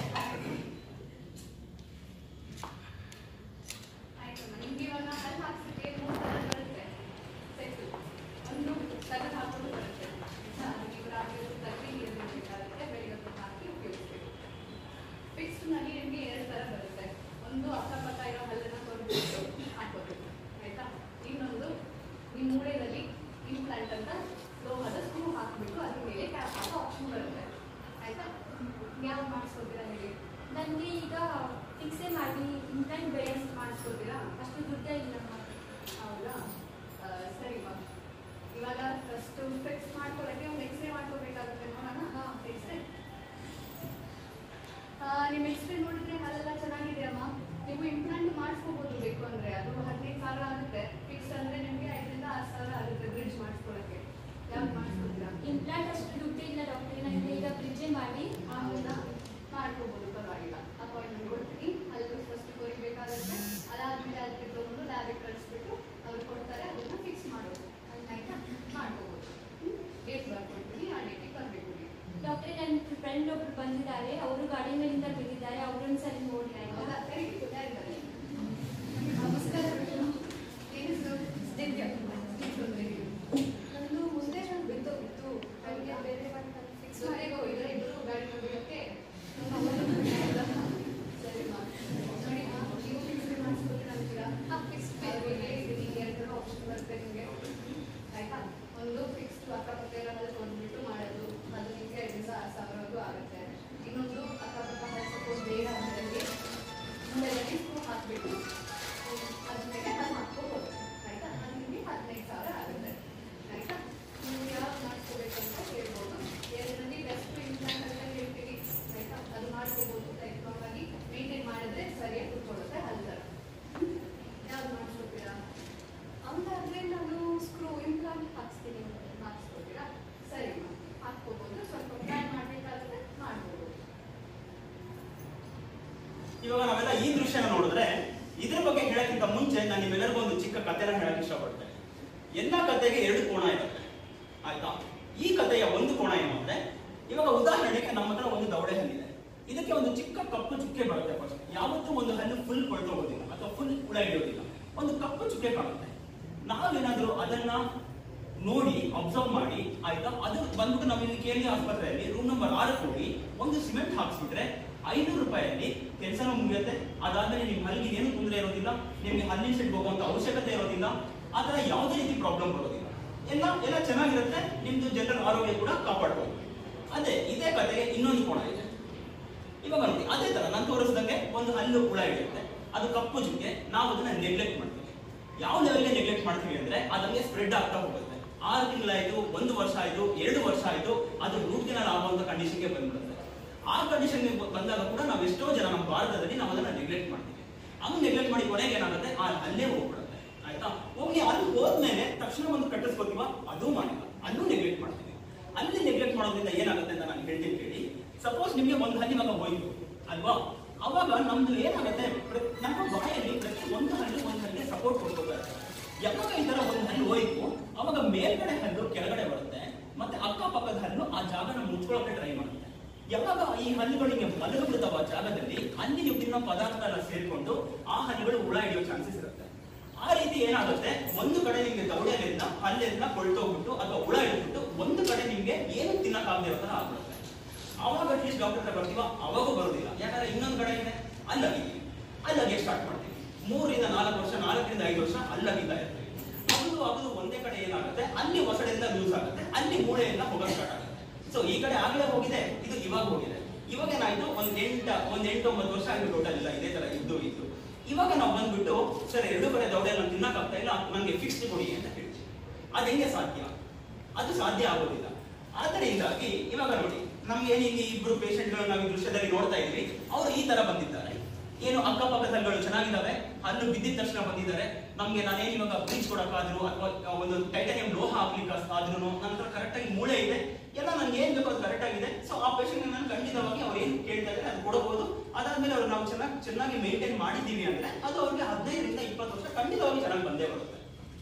[SPEAKER 2] ಆಯ್ತಮ್ಮ, ನಿಮ್ಗೆ ಇವಾಗ ಹಲ್ಲು ಹಾಕ್ಸಕ್ಕೆ 3 ಥರ ಬರುತ್ತೆ ಸೆಟ್ಟು. ಒಂದು ತೆಗೆದು ಹಾಕೋದು ಬರುತ್ತೆ. ನೀವು ರಾತ್ರಿ ತಗ್ಗಿ ನೀರು ಬೇಕಾಗುತ್ತೆ, ಬೆಳಿಗ್ಗೆ ಹಾಕಿ ಉಪಯೋಗಿಸ್ಬೇಕು. ಫಿಕ್ಸ್ಡ್ನಲ್ಲಿ ನಿಮಗೆ 2 ಥರ ಬರುತ್ತೆ. ಒಂದು ಅಕ್ಕಪಕ್ಕ ಇರೋ ಹಲ್ಲನ್ನು ತೊಗೊಂಡ್ಬಿಟ್ಟು ಹಾಕೋಬೇಕು, ಆಯ್ತಾ. ಇನ್ನೊಂದು ನಿಮ್ಮ ಮೂಳೆಯಲ್ಲಿ ಇಂಪ್ಲಾಂಟ್ ಅಂತ ಲೋಹದ ಸ್ಕ್ರೂ ಹಾಕ್ಬಿಟ್ಟು ಅದ್ರ ಮೇಲೆ ಕ್ಯಾಪ್ ಹಾಕೋ ಆಪ್ಷನ್ ಬರುತ್ತೆ, ಆಯ್ತಾ. ಯಾವ್ದು ಮಾಡಿಸ್ಕೋತೀರಾ ಹೇಳಿ?
[SPEAKER 3] ನನಗೆ ಈಗ ಫಿಕ್ಸೇ ಮಾಡಿ ಇಂಪ್ಲಾಂಟ್ ಬೇರೆ
[SPEAKER 2] ಮಾಡಿಸ್ಕೋತೀರಾ?
[SPEAKER 3] ಅಷ್ಟು ದುಡ್ಡೇ ಇಲ್ಲ.
[SPEAKER 2] ಹೌದಾ, ಸರಿಮ್ಮ. ಇವಾಗ ಫಸ್ಟ್ ಫಿಕ್ಸ್ ಮಾಡ್ಕೊಳ್ಳೋಕ್ಕೆ ಒಂದು ಎಕ್ಸ್ರೇ ಮಾಡ್ಕೋಬೇಕಾಗುತ್ತೆ. ನೋಡೋಣ. ಎಕ್ಸ್ರೇ. ನಿಮ್ಮ ಎಕ್ಸ್ರೇ ನೋಡಿದ್ರೆ ಹಲ್ಲೆಲ್ಲ ಚೆನ್ನಾಗಿದೆ ಅಮ್ಮ. ನೀವು ಇಂಪ್ಲಾಂಟ್ ಮಾಡಿಸ್ಕೋಬೋದು ಬೇಕು ಅಂದರೆ. ಅದು 15,000 ಆಗುತ್ತೆ. ಫಿಕ್ಸ್ ಅಂದರೆ ನಿಮಗೆ 5,000 ರಿಂದ 6,000 ಆಗುತ್ತೆ ಬ್ರಿಡ್ಜ್ ಮಾಡಿಸ್ಕೊಳ್ಳೋಕ್ಕೆ. ಯಾವ್ದು ಮಾಡಿಸ್ಕೊತೀರಾ?
[SPEAKER 3] ಇಂಪ್ಲಾಂಟ್ ಅಷ್ಟು ದುಡ್ಡು ಇಲ್ಲ ಡಾಕ್ಟರ್, ನನಗೆ ಈಗ ಬ್ರಿಡ್ಜೇ ಮಾಡಿ.
[SPEAKER 2] ಹೌದಾ, ಮಾಡ್ಕೋಬೋದು, ಪರವಾಗಿಲ್ಲ. ಅಪಾಯಿಂಟ್ಮೆಂಟ್ ಕೊಡ್ತೀನಿ. ಅಲ್ಲಿ ಫಸ್ಟ್ ಕೊರಿಬೇಕಾಗುತ್ತೆ. ಅದಾದ್ಮೇಲೆ ಅದಕ್ಕೆ ತಗೊಂಡು ಲ್ಯಾಬಿಗೆ ಕಳಿಸ್ಬಿಟ್ಟು ಅವ್ರು ಕೊಡ್ತಾರೆ, ಅದನ್ನ ಫಿಕ್ಸ್ ಮಾಡೋದು, ಆಯ್ತಾ. ಮಾಡ್ಕೋಬೋದು. ಡೇಟ್ ಬರ್ಕೊಡ್ತೀನಿ, ಆ ಡೇಟಿಗೆ ಬರಬೇಕು ನೀವು.
[SPEAKER 3] ಡಾಕ್ಟ್ರೆ, ನನ್ನ ಫ್ರೆಂಡ್ ಒಬ್ರು ಬಂದಿದ್ದಾರೆ, ಅವರು ಗಾಡಿ ಮೇಲಿಂದ ಬಿದ್ದಿದ್ದಾರೆ, ಅವ್ರೊಂದ್ಸರಿ ನೋಡಿ.
[SPEAKER 2] ಹೌದಾ, ಸರಿ. ಯಾರಿದ್ದಾರೆ? ನಮಸ್ಕಾರ ಮೇಡಮ್. ಏನು ಹೆಸರು? ದಿವ್ಯಾ. ಏನು ತೊಂದರೆ ಇಲ್ಲ. ನಂದು ಮುಂದೆ ನಾನು ಬಿದ್ದೋಗಿತ್ತು. ನನಗೆ ಬೇರೆ ಒಂದು ಫಿಕ್ಸ್ ಮಾಡಿಗೆ ಹೋಗಿದ್ರೆ ಇಬ್ಬರು ಗಾಡಿ ನೋಡೋಕ್ಕೆ. ಸರಿಮಾ, ನೋಡಿ ನೀವು ಫಿಕ್ಸ್ ಮಾಡಿಸ್ಕೊತೀರಾ ಅಂತೀರಾ? ಫಿಕ್ಸ್ ಹೇಳಿದ್ದೀನಿ. 2 ಆಪ್ಷನ್ ಬರುತ್ತೆ ನಿಮಗೆ, ಆಯ್ತಾ. ಒಂದು ಫಿಕ್ಸ್ ಅಕ್ಕಪಕ್ಕ ಇರೋದ್ರಲ್ಲಿ ಕೊಟ್ಬಿಟ್ಟು ಮಾಡೋದು, ಅದು ನಿಮಗೆ 5,000 ರಿಂದ 6,000 ಆಗುತ್ತೆ. ಇನ್ನೊಂದು ಅಕ್ಕಪಕ್ಕ
[SPEAKER 1] ಕಥೆನ ಹೇಳಕ್ ಇಷ್ಟಪಡ್ತೇನೆ. ಎಲ್ಲ ಕಥೆಗೆ 2 ಕೋಣ ಇರುತ್ತೆ, ಆಯ್ತಾ. ಈ ಕಥೆಯ ಒಂದು ಕೋಣ ಏನು ಅಂದ್ರೆ, ಇವಾಗ ಉದಾಹರಣೆಗೆ ನಮ್ಮ ಹತ್ರ ಒಂದು ದವಡೆ ಹಲ್ಲಿದೆ. ಇದಕ್ಕೆ ಒಂದು ಚಿಕ್ಕ ಕಪ್ಪು ಚುಕ್ಕೆ ಬರುತ್ತೆ. ಫಸ್ಟ್ ಯಾವತ್ತೂ ಒಂದು ಹಲ್ಲು ಫುಲ್ ಕೊಳ್ತೋಗೋದಿಲ್ಲ ಅಥವಾ ಫುಲ್ ಹುಳ ಹಿಡಿಯೋದಿಲ್ಲ, ಒಂದು ಕಪ್ಪು ಚುಕ್ಕೆ ಕಾಣುತ್ತೆ. ನಾವೇನಾದ್ರೂ ಅದನ್ನ ನೋಡಿ ಅಬ್ಸರ್ವ್ ಮಾಡಿ, ಆಯ್ತಾ, ಅದು ಬಂದ್ಬಿಟ್ಟು ನಮ್ಮಲ್ಲಿ ಕೇಳಿ ಆಸ್ಪತ್ರೆಯಲ್ಲಿ ರೂಮ್ ನಂಬರ್ 6 ಹೋಗಿ ಒಂದು ಸಿಮೆಂಟ್ ಹಾಕ್ಸ್ಬಿಟ್ರೆ 500 ರೂಪಾಯಲ್ಲಿ ಕೆಲಸನೂ ಮುಗಿಯುತ್ತೆ. ಅದಾದ್ಮೇಲೆ ನಿಮ್ ಹಲ್ಲಿಗೆ ಏನು ತೊಂದರೆ ಇರೋದಿಲ್ಲ, ನಿಮ್ಗೆ ಹಲ್ಲಿನ ಸೆಟ್ ಹೋಗುವಂತ ಅವಶ್ಯಕತೆ ಇರೋದಿಲ್ಲ, ಆತರ ಯಾವುದೇ ರೀತಿ ಪ್ರಾಬ್ಲಮ್ ಬರೋದಿಲ್ಲ, ಎಲ್ಲ ಚೆನ್ನಾಗಿರುತ್ತೆ. ನಿಮ್ದು ಜನರಲ್ ಆರೋಗ್ಯ ಕೂಡ ಕಾಪಾಡ್ಬೋದು. ಇದೇ ಕಥೆಗೆ ಇನ್ನೊಂದು ಕೋಣ ಇದೆ. ಇವಾಗ ನೋಡಿ, ಅದೇ ತರ ನಾನು ತೋರಿಸಿದಂಗೆ ಒಂದು ಹಲ್ಲು ಹುಳ ಹಿಡಿಯುತ್ತೆ, ಅದು ಕಪ್ಪು ಚುಕ್ಕೆ. ನಾವು ಅದನ್ನ ನೆಗ್ಲೆಕ್ಟ್ ಮಾಡ್ತೀವಿ. ಯಾವ ಲೆವೆಲ್ಗೆ ನೆಗ್ಲೆಕ್ಟ್ ಮಾಡ್ತೀವಿ ಅಂದ್ರೆ ಅದಂಗೆ ಸ್ಪ್ರೆಡ್ ಆಗ್ತಾ ಹೋಗುತ್ತೆ. 6 ತಿಂಗಳಾಯ್ತು, 1 ವರ್ಷ ಆಯ್ತು, 2 ವರ್ಷ ಆಯ್ತು, ಅದು ರೂಟ್ ಕೆನಾಲ್ ಆಗುವಂತ ಕಂಡೀಷನ್ಗೆ ಬಂದ್ಬಿಡುತ್ತೆ. ಆ ಕಂಡೀಷನ್ ಬಂದಾಗ ಕೂಡ ನಾವು ಎಷ್ಟೋ ಜನ ನಮ್ಮ ಭಾರತದಲ್ಲಿ ನಾವು ಅದನ್ನ ನೆಗ್ಲೆಕ್ಟ್ ಮಾಡ್ತೀವಿ. ಹಂಗ್ ನೆಗ್ಲೆಕ್ಟ್ ಮಾಡಿ ಕೊನೆಗೆ ಏನಾಗುತ್ತೆ, ಆ ಹಲ್ಲೇ ಹೋಗ್ಬಿಡುತ್ತೆ, ಆಯ್ತಾ. ಹೋಗಿ ಅಲ್ಲಿ ಹೋದ್ಮೇಲೆ ತಕ್ಷಣ ಒಂದು ಕಟ್ಟಿಸ್ಕೋತೀವ, ಅದು ಮಾಡಿಲ್ಲ, ಅಲ್ಲೂ ನೆಗ್ಲೆಕ್ಟ್ ಮಾಡ್ತೀವಿ. ಅಲ್ಲಿ ನೆಗ್ಲೆಕ್ಟ್ ಮಾಡೋದ್ರಿಂದ ಏನಾಗುತ್ತೆ ಅಂತ ನಾನು ಹೇಳ್ತೀನಿ ಕೇಳಿ. ಸಪೋಸ್ ನಿಮ್ಗೆ ಒಂದು ಹಲ್ಲಿ ಇವಾಗ ಹೋಯ್ತು ಅಲ್ವಾ, ಅವಾಗ ನಮ್ದು ಏನಾಗುತ್ತೆ, ನಮ್ಮ ಬಾಯಲ್ಲಿ ಪ್ರತಿ ಒಂದು ಹಲ್ಲಿಗೆ ಸಪೋರ್ಟ್ ಕೊಡ್ಕೋತಾರೆ. ಯಾವಾಗ ಈ ತರ ಒಂದು ಹಲ್ಲು ಹೋಯ್ತು, ಅವಾಗ ಮೇಲ್ಗಡೆ ಹಲ್ಲು ಕೆಳಗಡೆ ಬರುತ್ತೆ, ಮತ್ತೆ ಅಕ್ಕಪಕ್ಕದ ಹಲ್ಲು ಆ ಜಾಗನ ಮುಚ್ಕೊಳ್ಳೋಕೆ ಟ್ರೈ ಮಾಡುತ್ತೆ. ಯಾವಾಗ ಈ ಹಲ್ಲುಗಳಿಗೆ ಮಲಗು ಬಿಡ್ತಾವ ಆ ಜಾಗದಲ್ಲಿ, ಅಲ್ಲಿ ನೀವು ತಿನ್ನೋ ಪದಾರ್ಥ ಎಲ್ಲ ಸೇರ್ಕೊಂಡು ಆ ಹಲ್ಲುಗಳು ಹುಳ ಹಿಡಿಯೋ ಚಾನ್ಸಸ್ ಇರುತ್ತೆ. ಆ ರೀತಿ ಏನಾಗುತ್ತೆ, ಒಂದು ಕಡೆ ನಿಮ್ಗೆ ದವಡೆಯಲ್ಲಿಂದ ಹಲ್ಲೆಲ್ಲ ಕೊಳ್ತೋಗ್ಬಿಟ್ಟು ಅಥವಾ ಹುಳ ಹಿಡಿದ್ಬಿಟ್ಟು ಒಂದು ಕಡೆ ನಿಮ್ಗೆ ಏನು ತಿನ್ನಕ್ಕಾಗದೆ ಇರೋ ತರ ಆಗ್ಬಿಡುತ್ತೆ. ಅವಾಗ ಅಟ್ಲೀಸ್ಟ್ ಡಾಕ್ಟರ್ ಹತ್ರ ಬರ್ತೀವ, ಅವಾಗೂ ಬರೋದಿಲ್ಲ. ಯಾಕಂದ್ರೆ ಇನ್ನೊಂದು ಕಡೆ ಇದೆ, ಅಲ್ಲಗೆ ಸ್ಟಾರ್ಟ್ ಮಾಡ್ತೀವಿ. 3 ರಿಂದ 4 ವರ್ಷ, 4 ರಿಂದ 5 ವರ್ಷ ಅಲ್ಲಗಿದ್ದ ಇರ್ತೀವಿ. ಅದು ಒಂದೇ ಕಡೆ ಏನಾಗುತ್ತೆ, ಅಲ್ಲಿ ಹೊಸಡೆಯಿಂದ ಲೂಸ್ ಆಗುತ್ತೆ, ಅಲ್ಲಿ ಮೂಳೆಯಿಂದ ಹೋಗಕ್ಕೆ ಸ್ಟಾರ್ಟ್ ಆಗುತ್ತೆ. ಸೊ ಈ ಕಡೆ ಆಗ್ಲೇ ಹೋಗಿದೆ, ಇದು ಇವಾಗ ಹೋಗಿದೆ. ಇವಾಗ ಏನಾಯ್ತು, ಒಂದ್ 8-9 ವರ್ಷ ಆಗಿ ಟೋಟಲ್ ಇಲ್ಲ ಇದೇ ತರ ಇದ್ದು. ಇವಾಗ ನಾವು ಬಂದ್ಬಿಟ್ಟು ಸರ್ 2 ಕಡೆ ದವಡೆ ನಾನು ತಿನ್ನಕ್ಕಾಗ್ತಾ ಇಲ್ಲ, ನನಗೆ ಫಿಕ್ಸ್ಡ್ ಕೊಡಿ ಅಂತ ಹೇಳ್ತೀವಿ. ಅದು ಹೆಂಗೆ ಸಾಧ್ಯ? ಅದು ಸಾಧ್ಯ ಆಗೋದಿಲ್ಲ. ಆದ್ದರಿಂದಾಗಿ ಇವಾಗ ನೋಡಿ, ನಮ್ಗೆ ಏನಿಗೆ 2 ಪೇಷಂಟ್ಗಳು ನಾವು ಈ ದೃಶ್ಯದಲ್ಲಿ ನೋಡ್ತಾ ಇದ್ವಿ, ಅವರು ಈ ತರ ಬಂದಿದ್ದಾರೆ. ಏನು ಅಕ್ಕಪಕ್ಕದ ಹಲ್ಲುಗಳು ಚೆನ್ನಾಗಿದ್ದಾವೆ, ಹಲ್ಲು ಬಿದ್ದಿದ ತಕ್ಷಣ ಬಂದಿದ್ದಾರೆ. ನಮ್ಗೆ ನಾನೇನು ಇವಾಗ ಬ್ಲೀಚ್ ಕೊಡಕ್ಕಾದ್ರು ಅಥವಾ ಒಂದು ಟೈಟಾನಿಯಂ ಲೋಹ ಹಾಕ್ಲಿಕ್ಕೆ ಆದ್ರೂ ನಂತರ ಕರೆಕ್ಟ್ ಆಗಿ ಮೂಳೆ ಇದೆ, ಎಲ್ಲ ನನ್ಗೆ ಏನ್ ಬೇಕೋ ಅದು ಕರೆಕ್ಟ್ ಆಗಿದೆ. ಸೊ ಆ ಪೇಷಂಟ್ ನಾನು ಖಂಡಿತವಾಗಿ ಅವ್ರು ಏನ್ ಕೇಳ್ತಾ ಇದ್ದಾರೆ ಅದು ಕೊಡಬಹುದು. ಅದಾದ್ಮೇಲೆ ಅವ್ರು ನಾವು ಚೆನ್ನಾಗಿ ಮೇಂಟೈನ್ ಮಾಡಿದ್ದೀವಿ ಅಂದ್ರೆ ಅದು ಅವ್ರಿಗೆ 15 ರಿಂದ 20 ವರ್ಷ ಖಂಡಿತವಾಗಿ ಚೆನ್ನಾಗಿ ಬಂದೇ ಬರುತ್ತೆ.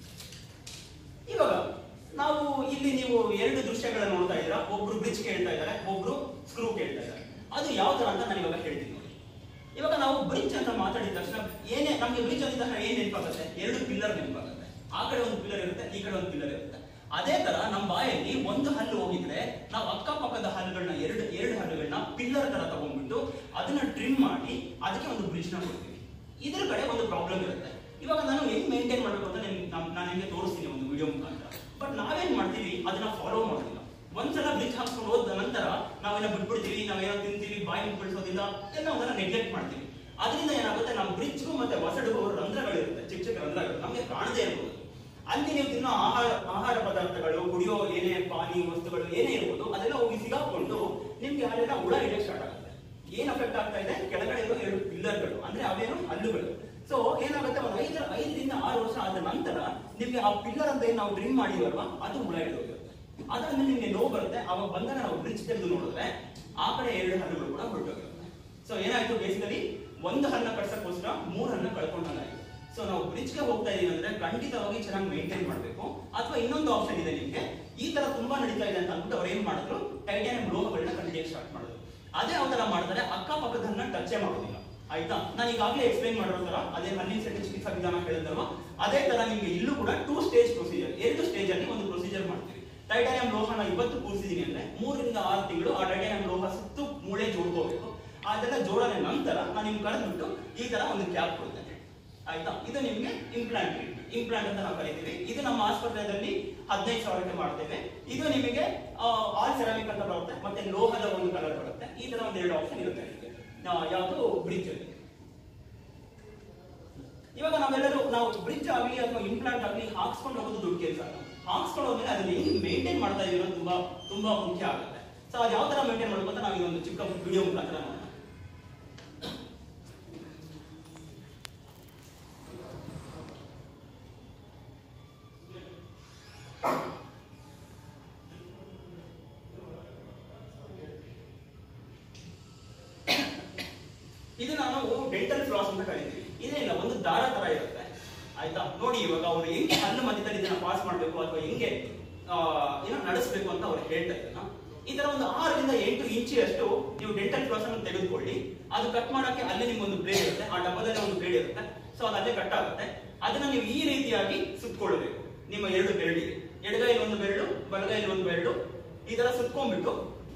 [SPEAKER 1] ಇವಾಗ ನಾವು ಇಲ್ಲಿ ನೀವು 2 ದೃಶ್ಯಗಳನ್ನ ನೋಡ್ತಾ ಇದ್ದೀರಾ. ಒಬ್ರು ಬ್ರಿಡ್ಜ್ ಕೇಳ್ತಾ ಇದ್ದಾರೆ, ಒಬ್ರು ಸ್ಕ್ರೂ ಕೇಳ್ತಾ ಇದ್ದಾರೆ. ಅದು ಯಾವ ತರ ಅಂತ ನಾನು ಇವಾಗ ಹೇಳ್ತೀನಿ ನೋಡಿ. ಇವಾಗ ನಾವು ಬ್ರಿಡ್ಜ್ ಅಂತ ಮಾತಾಡಿದ ತಕ್ಷಣ ನಮ್ಗೆ ಬ್ರಿಡ್ಜ್ ಅಂದ ತಕ್ಷಣ ಏನ್ ನೆನಪಾಗುತ್ತೆ, 2 ಪಿಲ್ಲರ್ ನೆನಪಾಗುತ್ತೆ. ಆ ಕಡೆ ಒಂದು ಪಿಲ್ಲರ್ ಇರುತ್ತೆ, ಈ ಕಡೆ ಒಂದು ಪಿಲ್ಲರ್ ಇರುತ್ತೆ. ಅದೇ ತರ ನಮ್ಮ ಬಾಯಲ್ಲಿ ಒಂದು ಹಲ್ಲು ಹೋಗಿದ್ರೆ ನಾವು ಅಕ್ಕಪಕ್ಕದ ಹಲ್ಲುಗಳನ್ನ ಎರಡು ಹಲ್ಲುಗಳನ್ನ ಪಿಲ್ಲರ್ ತರ ತಗೊಂಡ್ಬಿಟ್ಟು ಅದನ್ನ ಟ್ರಿಮ್ ಮಾಡಿ ಅದಕ್ಕೆ ಒಂದು ಬ್ರಿಡ್ಜ್ ನ ಕೊಡ್ತೀವಿ. ಇದ್ರ ಕಡೆ ಒಂದು ಪ್ರಾಬ್ಲಮ್ ಇರುತ್ತೆ. ಇವಾಗ ನಾನು ಹೆಂಗ್ ಮೇಂಟೈನ್ ಮಾಡಬೇಕು ಅಂತ ನಾನು ನಿಮಗೆ ತೋರಿಸ್ತೀನಿ ಒಂದು ವಿಡಿಯೋ ಮುಖಾಂತರ. ಬಟ್ ನಾವೇನ್ ಮಾಡ್ತೀವಿ, ಅದನ್ನ ಫಾಲೋ ಮಾಡೋದಿಲ್ಲ. ಒಂದ್ಸಲ ಬ್ರಿಡ್ಜ್ ಹಾಕ್ಸ್ಕೊಂಡು ಹೋದ ನಂತರ ನಾವೇನೋ ಬಿಟ್ಬಿಡ್ತೀವಿ, ನಾವೇನೋ ತಿಂತೀವಿ, ಬಾಯಿ ಮುಚ್ಚಿಸೋದಿಲ್ಲ, ಎಲ್ಲ ಒಂದನ್ನ ನೆಗ್ಲೆಕ್ಟ್ ಮಾಡ್ತೀವಿ. ಅದರಿಂದ ಏನಾಗುತ್ತೆ, ನಮ್ಮ ಬ್ರಿಡ್ಜ್ಗೂ ಮತ್ತೆ ವಸಡಿಗೂ ರಂಧ್ರಗಳಿರುತ್ತೆ, ಚಿಕ್ಕ ರಂಧ್ರಗಳು ನಮಗೆ ಕಾಣದೇ ಇರ್ಬೋದು. ಅಲ್ಲಿ ನೀವು ತಿನ್ನೋ ಆಹಾರ ಪದಾರ್ಥಗಳು, ಕುಡಿಯೋ ಏನೇ ಪಾನಿ ವಸ್ತುಗಳು ಏನೇ ಇರ್ಬೋದು, ಅದೆಲ್ಲ ಹೋಗಿ ಸಿಗಾಕೊಂಡು ನಿಮ್ಗೆ ಅಲ್ಲೆಲ್ಲ ಹುಳ ಹಿಡಿಯಕ್ಕೆ ಸ್ಟಾರ್ಟ್ ಆಗುತ್ತೆ. ಏನ್ ಅಫೆಕ್ಟ್ ಆಗ್ತಾ ಇದೆ, ಕೆಳಗಡೆ ಇರೋ 2 ಪಿಲ್ಲರ್ಗಳು ಅಂದ್ರೆ ಅವೇನು ಹಲ್ಲುಗಳು. ಸೊ ಏನಾಗುತ್ತೆ, ಒಂದು 5 ರಿಂದ 6 ವರ್ಷ ಆದ ನಂತರ ನಿಮ್ಗೆ ಆ ಪಿಲ್ಲರ್ ಅಂತ ಏನ್ ನಾವು ಡ್ರಿಮ್ ಮಾಡಿವಲ್ವಾ, ಅದು ಹುಳ ಹಿಡಿದೋಗಿರುತ್ತೆ. ಅದಾದ್ಮೇಲೆ ನಿಮ್ಗೆ ನೋವು ಬರುತ್ತೆ. ಅವಾಗ ಬಂದಾಗ ನಾವು ಬ್ರಿಡ್ಜ್ ತೆಗೆದು ನೋಡಿದ್ರೆ ಆ ಕಡೆ 2 ಹಲ್ಲುಗಳು ಕೂಡ ಹೊರಟೋಗಿರುತ್ತೆ. ಸೊ ಏನಾಯ್ತು, ಬೇಸಿಕಲಿ ಒಂದು ಹಲ್ಲ ಕಟ್ಸಕ್ಕೋಸ್ಕರ 3 ಹಲ್ಲ ಕಳ್ಕೊಂಡಾಗಾಯ್ತು. ಸೊ ನಾವು ಬ್ರಿಡ್ಜ್ಗೆ ಹೋಗ್ತಾ ಇದೀವಿ ಅಂದ್ರೆ ಖಂಡಿತವಾಗಿ ಚೆನ್ನಾಗಿ ಮೇಂಟೈನ್ ಮಾಡಬೇಕು. ಅಥವಾ ಇನ್ನೊಂದು ಆಪ್ಷನ್ ಇದೆ ನಿಮ್ಗೆ, ಈ ತರ ತುಂಬಾ ನಡೀತಾ ಇದೆ ಅಂತ ಅಂದ್ಬಿಟ್ಟು ಅವ್ರು ಏನ್ ಮಾಡಿದ್ರು, ಟೈಟಾನಿಯಂ ಲೋಹಗಳನ್ನ ಕಂಡಿಡಿಯಕ್ಕೆ ಸ್ಟಾರ್ಟ್ ಮಾಡಿದ್ರು. ಅದೇ ಯಾವ ತರ ಮಾಡ್ತಾರೆ, ಅಕ್ಕಪಕ್ಕದ ಹಲ್ಲನ್ನ ಟಚ್ ಮಾಡೋದಿಲ್ಲ, ಆಯ್ತಾ. ನಾನು ಈಗಾಗಲೇ ಎಕ್ಸ್ಪ್ಲೈನ್ ಮಾಡಿರೋ ತರ ಅದೇ ಹಲ್ಲಿನ ಸೆಟ್ ಚಿಕಿತ್ಸಾ ವಿಧಾನ ಹೇಳಿದಲ್ವಾ, ಅದೇ ತರ ನಿಮ್ಗೆ ಇಲ್ಲೂ ಕೂಡ 2 ಸ್ಟೇಜ್ ಪ್ರೊಸೀಜರ್, 2 ಸ್ಟೇಜ್ ಅಲ್ಲಿ ಒಂದು ಪ್ರೊಸೀಜರ್ ಮಾಡ್ತೀವಿ. ಟೈಟಾನಿಯಂ ಲೋಹನ ಇವತ್ತು ಕೂರಿಸಿದೀನಿ ಅಂದ್ರೆ 3 ರಿಂದ 6 ತಿಂಗಳು ಆ ಟೈಟಾನಿಯಂ ಲೋಹ ಸುತ್ತು ಮೂಳೆ ಜೋಡ್ಕೋಬೇಕು. ಅದೆಲ್ಲ ಜೋಡಣೆ ನಂತರ ನಾನು ನಿಮ್ಗೆ ಕರೆದ್ಬಿಟ್ಟು ಈ ತರ ಒಂದು ಕ್ಯಾಪ್ ಕೊಡ್ತೇನೆ, ಆಯ್ತಾ. ಇದು ನಿಮ್ಗೆ ಇಂಪ್ಲಾಂಟ್ ಅಂತ ನಾವು ಕರಿತೀವಿ. ಇದು ನಮ್ಮ ಆಸ್ಪತ್ರೆಯಲ್ಲಿ 15,000ಕ್ಕೆ ಮಾಡ್ತೇವೆ. ಇದು ನಿಮಗೆ ಆಲ್ ಸೆರಾಮಿಕ್ ಅಂತ ಬರುತ್ತೆ, ಮತ್ತೆ ಲೋಹದ ಒಂದು ಕಲರ್ ಬರುತ್ತೆ. ಈ ತರ ಒಂದು 2 ಆಪ್ಷನ್ ಇರುತ್ತೆ ನಿಮಗೆ, ಯಾವುದು ಬ್ರಿಡ್ಜ್ ಅಲ್ಲಿ. ಇವಾಗ ನಾವು ಬ್ರಿಡ್ಜ್ ಆಗಲಿ ಅಥವಾ ಇಂಪ್ಲಾಂಟ್ ಆಗಲಿ ಹಾಕ್ಸ್ಕೊಂಡು ಹೋಗೋದು ದೊಡ್ಡ ಕೆಲಸ. ಹಾಕ್ಸ್ಕೊಂಡು ಹೋದ್ಮೇಲೆ ಅದನ್ನ ಹೆಂಗ್ ಮೇಂಟೈನ್ ಮಾಡ್ತಾ ಇದೀವಿ ಅನ್ನೋದು ತುಂಬಾ ಮುಖ್ಯ ಆಗುತ್ತೆ. ಸೊ ಅದು ಯಾವ ತರ ಮೇಂಟೈನ್ ಮಾಡಬೇಕು ಅಂತ ನಾವು ಇದೊಂದು ಚಿಕ್ಕ ವಿಡಿಯೋ ಮುಖಾಂತರ ನೋಡೋಣ. ಇದು ನಾವು ಡೆಂಟಲ್ ಫ್ಲಾಸ್ ಅಂತ ಕರಿತೀವಿ. ಇದೇನಿಲ್ಲ, ಒಂದು ದಾರ ತರ ಇರುತ್ತೆ, ಆಯ್ತಾ. ನೋಡಿ ಇವಾಗ ಅವರು ಹೆಂಗೆ ಹಲ್ಲು ಮಧ್ಯದಲ್ಲಿ ಇದನ್ನ ಪಾಸ್ ಮಾಡಬೇಕು ಅಥವಾ ಹೆಂಗೆ ಏನೋ ನಡೆಸಬೇಕು ಅಂತ ಅವ್ರು ಹೇಳ್ತಾ ಇದ್ದಾನ. ಈ ತರ ಒಂದು 6 ರಿಂದ 8 ಇಂಚಿಯಷ್ಟು ನೀವು ಡೆಂಟಲ್ ಫ್ಲಾಸ್ ಅನ್ನು ತೆಗೆದುಕೊಳ್ಳಿ. ಅದು ಕಟ್ ಮಾಡಕ್ಕೆ ಅಲ್ಲೇ ನಿಮ್ಗೊಂದು ಬ್ಲೇಡ್ ಇರುತ್ತೆ, ಆ ಡಬ್ಬದಲ್ಲಿ ಒಂದು ಬ್ಲೇಡ್ ಇರುತ್ತೆ, ಸೊ ಅದು ಅಲ್ಲೇ ಕಟ್ ಆಗುತ್ತೆ. ಅದನ್ನ ನೀವು ಈ ರೀತಿಯಾಗಿ ಸುತ್ತಕೊಳ್ಳಬೇಕು. ನಿಮ್ಮ 2 ಬೆರಳಿಗೆ, ಎಡಗೈಲಿ ಒಂದು ಬೆರಳು, ಬಲಗೈಲಿ ಒಂದು ಬೆರಳು, ಈ ತರ ಸುತ್ಕೊಂಡ್ಬಿಟ್ಟು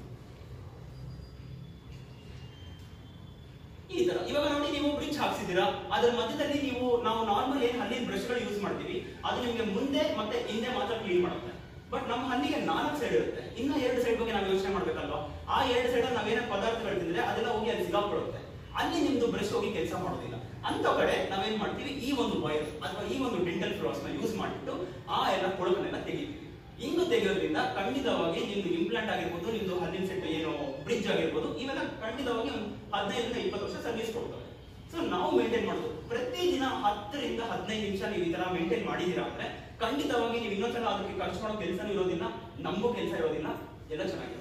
[SPEAKER 1] ಈ ತರ. ಇವಾಗ ನೋಡಿ ನೀವು ಬ್ರಿಡ್ಜ್ ಹಾಕ್ಸಿದ್ದೀರಾ, ಅದರ ಮಧ್ಯದಲ್ಲಿ ನಾವು ನಾರ್ಮಲ್ ಏನ್ ಹಲ್ಲಿನ ಬ್ರಷ್ ಗಳು ಯೂಸ್ ಮಾಡ್ತೀವಿ ಅದು ನಿಮಗೆ ಮುಂದೆ ಮತ್ತೆ ಹಿಂದೆ ಮಾತ್ರ ಕ್ಲೀನ್ ಮಾಡುತ್ತೆ. ಬಟ್ ನಮ್ಮ ಹಲ್ಲಿಗೆ 4 ಸೈಡ್ ಇರುತ್ತೆ, ಇನ್ನ 2 ಸೈಡ್ ಬಗ್ಗೆ ನಾವು ಯೋಚನೆ ಮಾಡ್ಬೇಕಲ್ವಾ. ಆ 2 ಸೈಡ್ ಅಲ್ಲಿ ನಾವೇನ ಪದಾರ್ಥಗಳು ತಿಂದ್ರೆ ಅದೆಲ್ಲ ಹೋಗಿ ಅಲ್ಲಿ ಸಿಗಾಕೊಳ್ಳುತ್ತೆ, ಅಲ್ಲಿ ನಿಮ್ದು ಬ್ರಷ್ ಹೋಗಿ ಕೆಲಸ ಮಾಡೋದಿಲ್ಲ. ಅಂತ ಕಡೆ ನಾವೇನ್ ಮಾಡ್ತೀವಿ, ಈ ಒಂದು ವೈರ್ ಅಥವಾ ಈ ಒಂದು ಡೆಂಟಲ್ ಫ್ಲಾಸ್ ನ ಯೂಸ್ ಮಾಡಿಬಿಟ್ಟು ಆ ಎಲ್ಲ ಕೊಳಕನ್ನೆಲ್ಲ ತೆಗಿತೀವಿ. ಹಿಂಗು ತೆಗೆಯೋದ್ರಿಂದ ಖಂಡಿತವಾಗಿ ನಿಮ್ದು ಇಂಪ್ಲಾಂಟ್ ಆಗಿರ್ಬೋದು, ನಿಮ್ದು ಹಲ್ಲಿನ ಸೆಟ್ ಏನು ಬ್ರಿಡ್ಜ್ ಆಗಿರ್ಬೋದು, ಇವೆಲ್ಲ ಖಂಡಿತವಾಗಿ 15 ರಿಂದ 20 ವರ್ಷ ಸರ್ವಿಸ್ ಕೊಡ್ತವೆ. ಸೊ ನಾವು ಮೇಂಟೈನ್ ಮಾಡೋದು ಪ್ರತಿದಿನ 10 ರಿಂದ 15 ನಿಮಿಷ ನೀವು ಈ ತರ ಮೇಂಟೈನ್ ಮಾಡಿದೀರಾ ಅಂದ್ರೆ ಖಂಡಿತವಾಗಿ ನೀವು ಇನ್ನೊಂದ್ಸಲ ಅದಕ್ಕೆ ಖರ್ಚು ಮಾಡೋ ಕೆಲಸನೂ ಇರೋದಿಲ್ಲ, ನಮಗೂ ಕೆಲಸ ಇರೋದಿಲ್ಲ, ಎಲ್ಲ ಚೆನ್ನಾಗಿರುತ್ತೆ.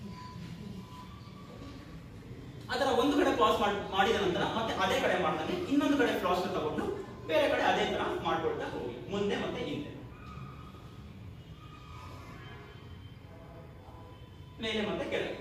[SPEAKER 1] ಅದರ ಒಂದು ಕಡೆ ಪಾಸ್ ಮಾಡಿದ ನಂತರ ಮತ್ತೆ ಅದೇ ಕಡೆ ಮಾಡ್ತಾನೆ ಇನ್ನೊಂದು ಕಡೆ ಫ್ಲಾಸ್ ತಗೊಂಡು ಬೇರೆ ಕಡೆ ಅದೇ ತರ ಮಾಡ್ಕೊಳ್ತಾ ಹೋಗಿ, ಮುಂದೆ ಮತ್ತೆ ಹಿಂದೆ, ಮೇಲೆ ಮತ್ತೆ ಕೆಳಗೆ.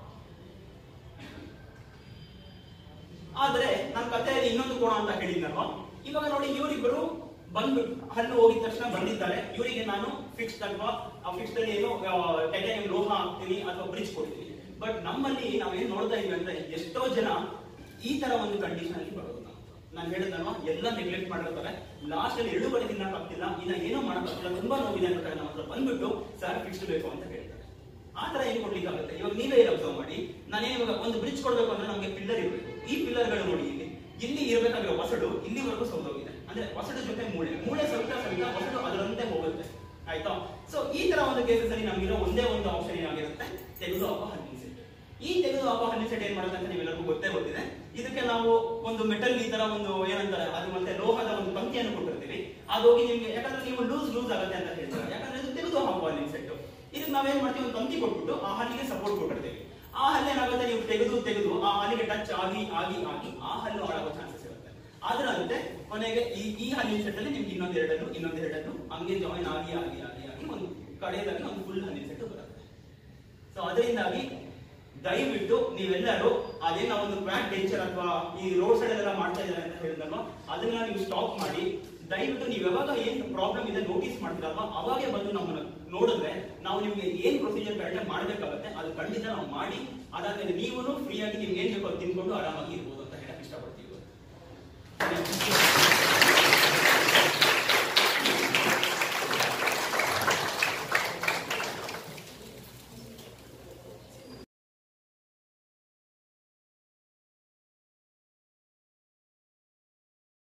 [SPEAKER 1] ಆದ್ರೆ ನನ್ನ ಕಥೆಯಲ್ಲಿ ಇನ್ನೊಂದು ಕೋಣ ಅಂತ ಹೇಳಿದ್ನಲ್ವಾ, ಇವಾಗ ನೋಡಿ ಇವರಿಬ್ಬರು ಬಂದ್ಬಿಟ್ಟು ಹಲ್ಲು ಹೋಗಿದ ತಕ್ಷಣ ಬಂದಿದ್ದಾರೆ. ಇವರಿಗೆ ನಾನು ಫಿಕ್ಸ್ ಅಥವಾ ಫಿಕ್ಸ್ ಅಲ್ಲಿ ಏನು ಟೈಟಾನಿಯಂ ಲೋಹ ಹಾಕ್ತೀನಿ ಅಥವಾ ಬ್ರಿಡ್ಜ್ ಕೊಡ್ತೀನಿ. ಬಟ್ ನಮ್ಮಲ್ಲಿ ನಾವೇನ್ ನೋಡ್ತಾ ಇದೀವಿ ಅಂದ್ರೆ ಎಷ್ಟೋ ಜನ ಈ ತರ ಒಂದು ಕಂಡೀಷನ್ ಅಲ್ಲಿ ಬರೋದು. ನಾನು ಹೇಳಿದಲ್ವಾ, ಎಲ್ಲ ನೆಗ್ಲೆಕ್ಟ್ ಮಾಡಿರ್ತಾರೆ, ಲಾಸ್ಟ್ ಅಲ್ಲಿ 2 ಕಡೆ ತಿನ್ನಕ್ ಆಗ್ತಿಲ್ಲ, ಇನ್ನ ಏನೋ ಮಾಡಕ್ಕಾಗ್ತಿಲ್ಲ, ತುಂಬಾ ನೋವಿದೆ ಅಂತ ನಮ್ಮ ಹತ್ರ ಬಂದ್ಬಿಟ್ಟು ಸರ್ ಫಿಕ್ಸ್ಡ್ ಬೇಕು ಅಂತ ಹೇಳ್ತಾರೆ. ಆ ತರ ಏನ್ ಕೊಡ್ಲಿಕ್ಕೆ ಆಗುತ್ತೆ? ಇವಾಗ ನೀವೇ ಅಬ್ಸರ್ವ್ ಮಾಡಿ, ನಾನೇನು ಇವಾಗ ಒಂದು ಬ್ರಿಡ್ಜ್ ಕೊಡ್ಬೇಕು ಅಂದ್ರೆ ನಮಗೆ ಪಿಲ್ಲರ್ ಇರಬೇಕು. ಈ ಪಿಲ್ಲರ್ಗಳು ನೋಡಿ ಇಲ್ಲಿ ಇರಬೇಕಾಗಿರೋ ವಸಡು ಇಲ್ಲಿವರೆಗೂ ಸೌದೋಗಿದೆ, ಅಂದ್ರೆ ವಸಡು ಜೊತೆ ಮೂಳೆ ಸವಿತ ವಸಡು ಅದರಂತೆ ಹೋಗುತ್ತೆ, ಆಯ್ತಾ? ಸೊ ಈ ತರ ಒಂದು ಕೇಸಸ್ ಅಲ್ಲಿ ನಮಗಿರೋ ಒಂದೇ ಒಂದು ಆಪ್ಷನ್ ಏನಾಗಿರುತ್ತೆ, ತೆಗೆದು ಹಾಕೋ ಹಲ್ಲಿನ ಸೆಟ್. ಈ ತೆಗೆದು ಹಾಕೋ ಹಲ್ಲಿನ ಸೆಟ್ ಏನ್ ಮಾಡುತ್ತೆ ಅಂತ ನೀವೆಲ್ಲರಿಗೂ ಗೊತ್ತಿದೆ. ಇದಕ್ಕೆ ನಾವು ಒಂದು ಮೆಟಲ್ ಈ ತರ ಒಂದು ಏನಂತಾರೆ ಅದು ಮತ್ತೆ ಲೋಹದ ಒಂದು ತಂತಿಯನ್ನು ಕೊಟ್ಟಿರ್ತೀವಿ. ಅದು ಹೋಗಿ ನಿಮ್ಗೆ ಯಾಕಂದ್ರೆ ನೀವು ಲೂಸ್ ಆಗುತ್ತೆ ಅಂತ ಹೇಳ್ತಾರೆ, ಯಾಕಂದ್ರೆ ಇದು ತೆಗೆದು ಹಾಕೋ ಹಲ್ಲಿನ ಸೆಟ್. ಇದಕ್ಕೆ ನಾವೇನ್ ಮಾಡ್ತೀವಿ, ಒಂದು ತಂತಿ ಕೊಟ್ಬಿಟ್ಟು ಆ ಹಲ್ಲಿಗೆ ಸಪೋರ್ಟ್ ಕೊಟ್ಟಿರ್ತೀವಿ. ಆ ಹಲ್ಲು ಏನಾಗುತ್ತೆ, ನೀವು ತೆಗೆದು ಆ ಹಲ್ಲಿಗೆ ಟಚ್ ಆಗಿ ಆ ಹಲ್ಲು ಹಾಳಾಗೋ ಚಾನ್ಸಸ್ ಇರುತ್ತೆ. ಅದರಂತೆ ಕೊನೆಗೆ ಈ ಹಲ್ಲಿನ ಸೆಟ್ ಅಲ್ಲಿ ನಿಮ್ಗೆ ಇನ್ನೊಂದೆರಡನ್ನು ಹಂಗೆ ಜಾಯಿನ್ ಆಗಿ ಒಂದು ಕಡೆಯದಾಗಿ ಒಂದು ಫುಲ್ ಹಲ್ಲಿನ ಸೆಟ್ ಬರುತ್ತೆ. ಸೊ ಅದರಿಂದಾಗಿ ದಯವಿಟ್ಟು ನೀವೆಲ್ಲರೂ ಅದೇನ ಒಂದು ಕ್ವಾಕ್ ಡೆಂಚರ್ ಅಥವಾ ಈ ರೋಡ್ ಸೈಡ್ ಎಲ್ಲ ಮಾಡ್ತಾ ಇದ್ದಾರೆ ಅಂತ ಹೇಳಿದಲ್ವಾ, ಅದನ್ನ ನೀವು ಸ್ಟಾಪ್ ಮಾಡಿ ದಯವಿಟ್ಟು ನೀವು ಯಾವಾಗ ಏನ್ ಪ್ರಾಬ್ಲಮ್ ಇದೆ ನೋಟಿಸ್ ಮಾಡ್ತೀರಲ್ವಾ ಅವಾಗೇ ಬಂದು ನಮ್ಮನ್ನ ನೋಡಿದ್ರೆ ನಾವು ನಿಮ್ಗೆ ಏನ್ ಪ್ರೊಸೀಜರ್ ಕರೆಕ್ಟ್ ಮಾಡ್ಬೇಕಾಗುತ್ತೆ ಅದು ಖಂಡಿತ ನಾವು ಮಾಡಿ, ಅದಾದ್ಮೇಲೆ ನೀವು ಫ್ರೀ ಆಗಿ ನಿಮ್ಗೆ ಏನ್ ಬೇಕೋ ತಿನ್ಕೊಂಡು ಆರಾಮಾಗಿ ಇರ್ಬೋದು.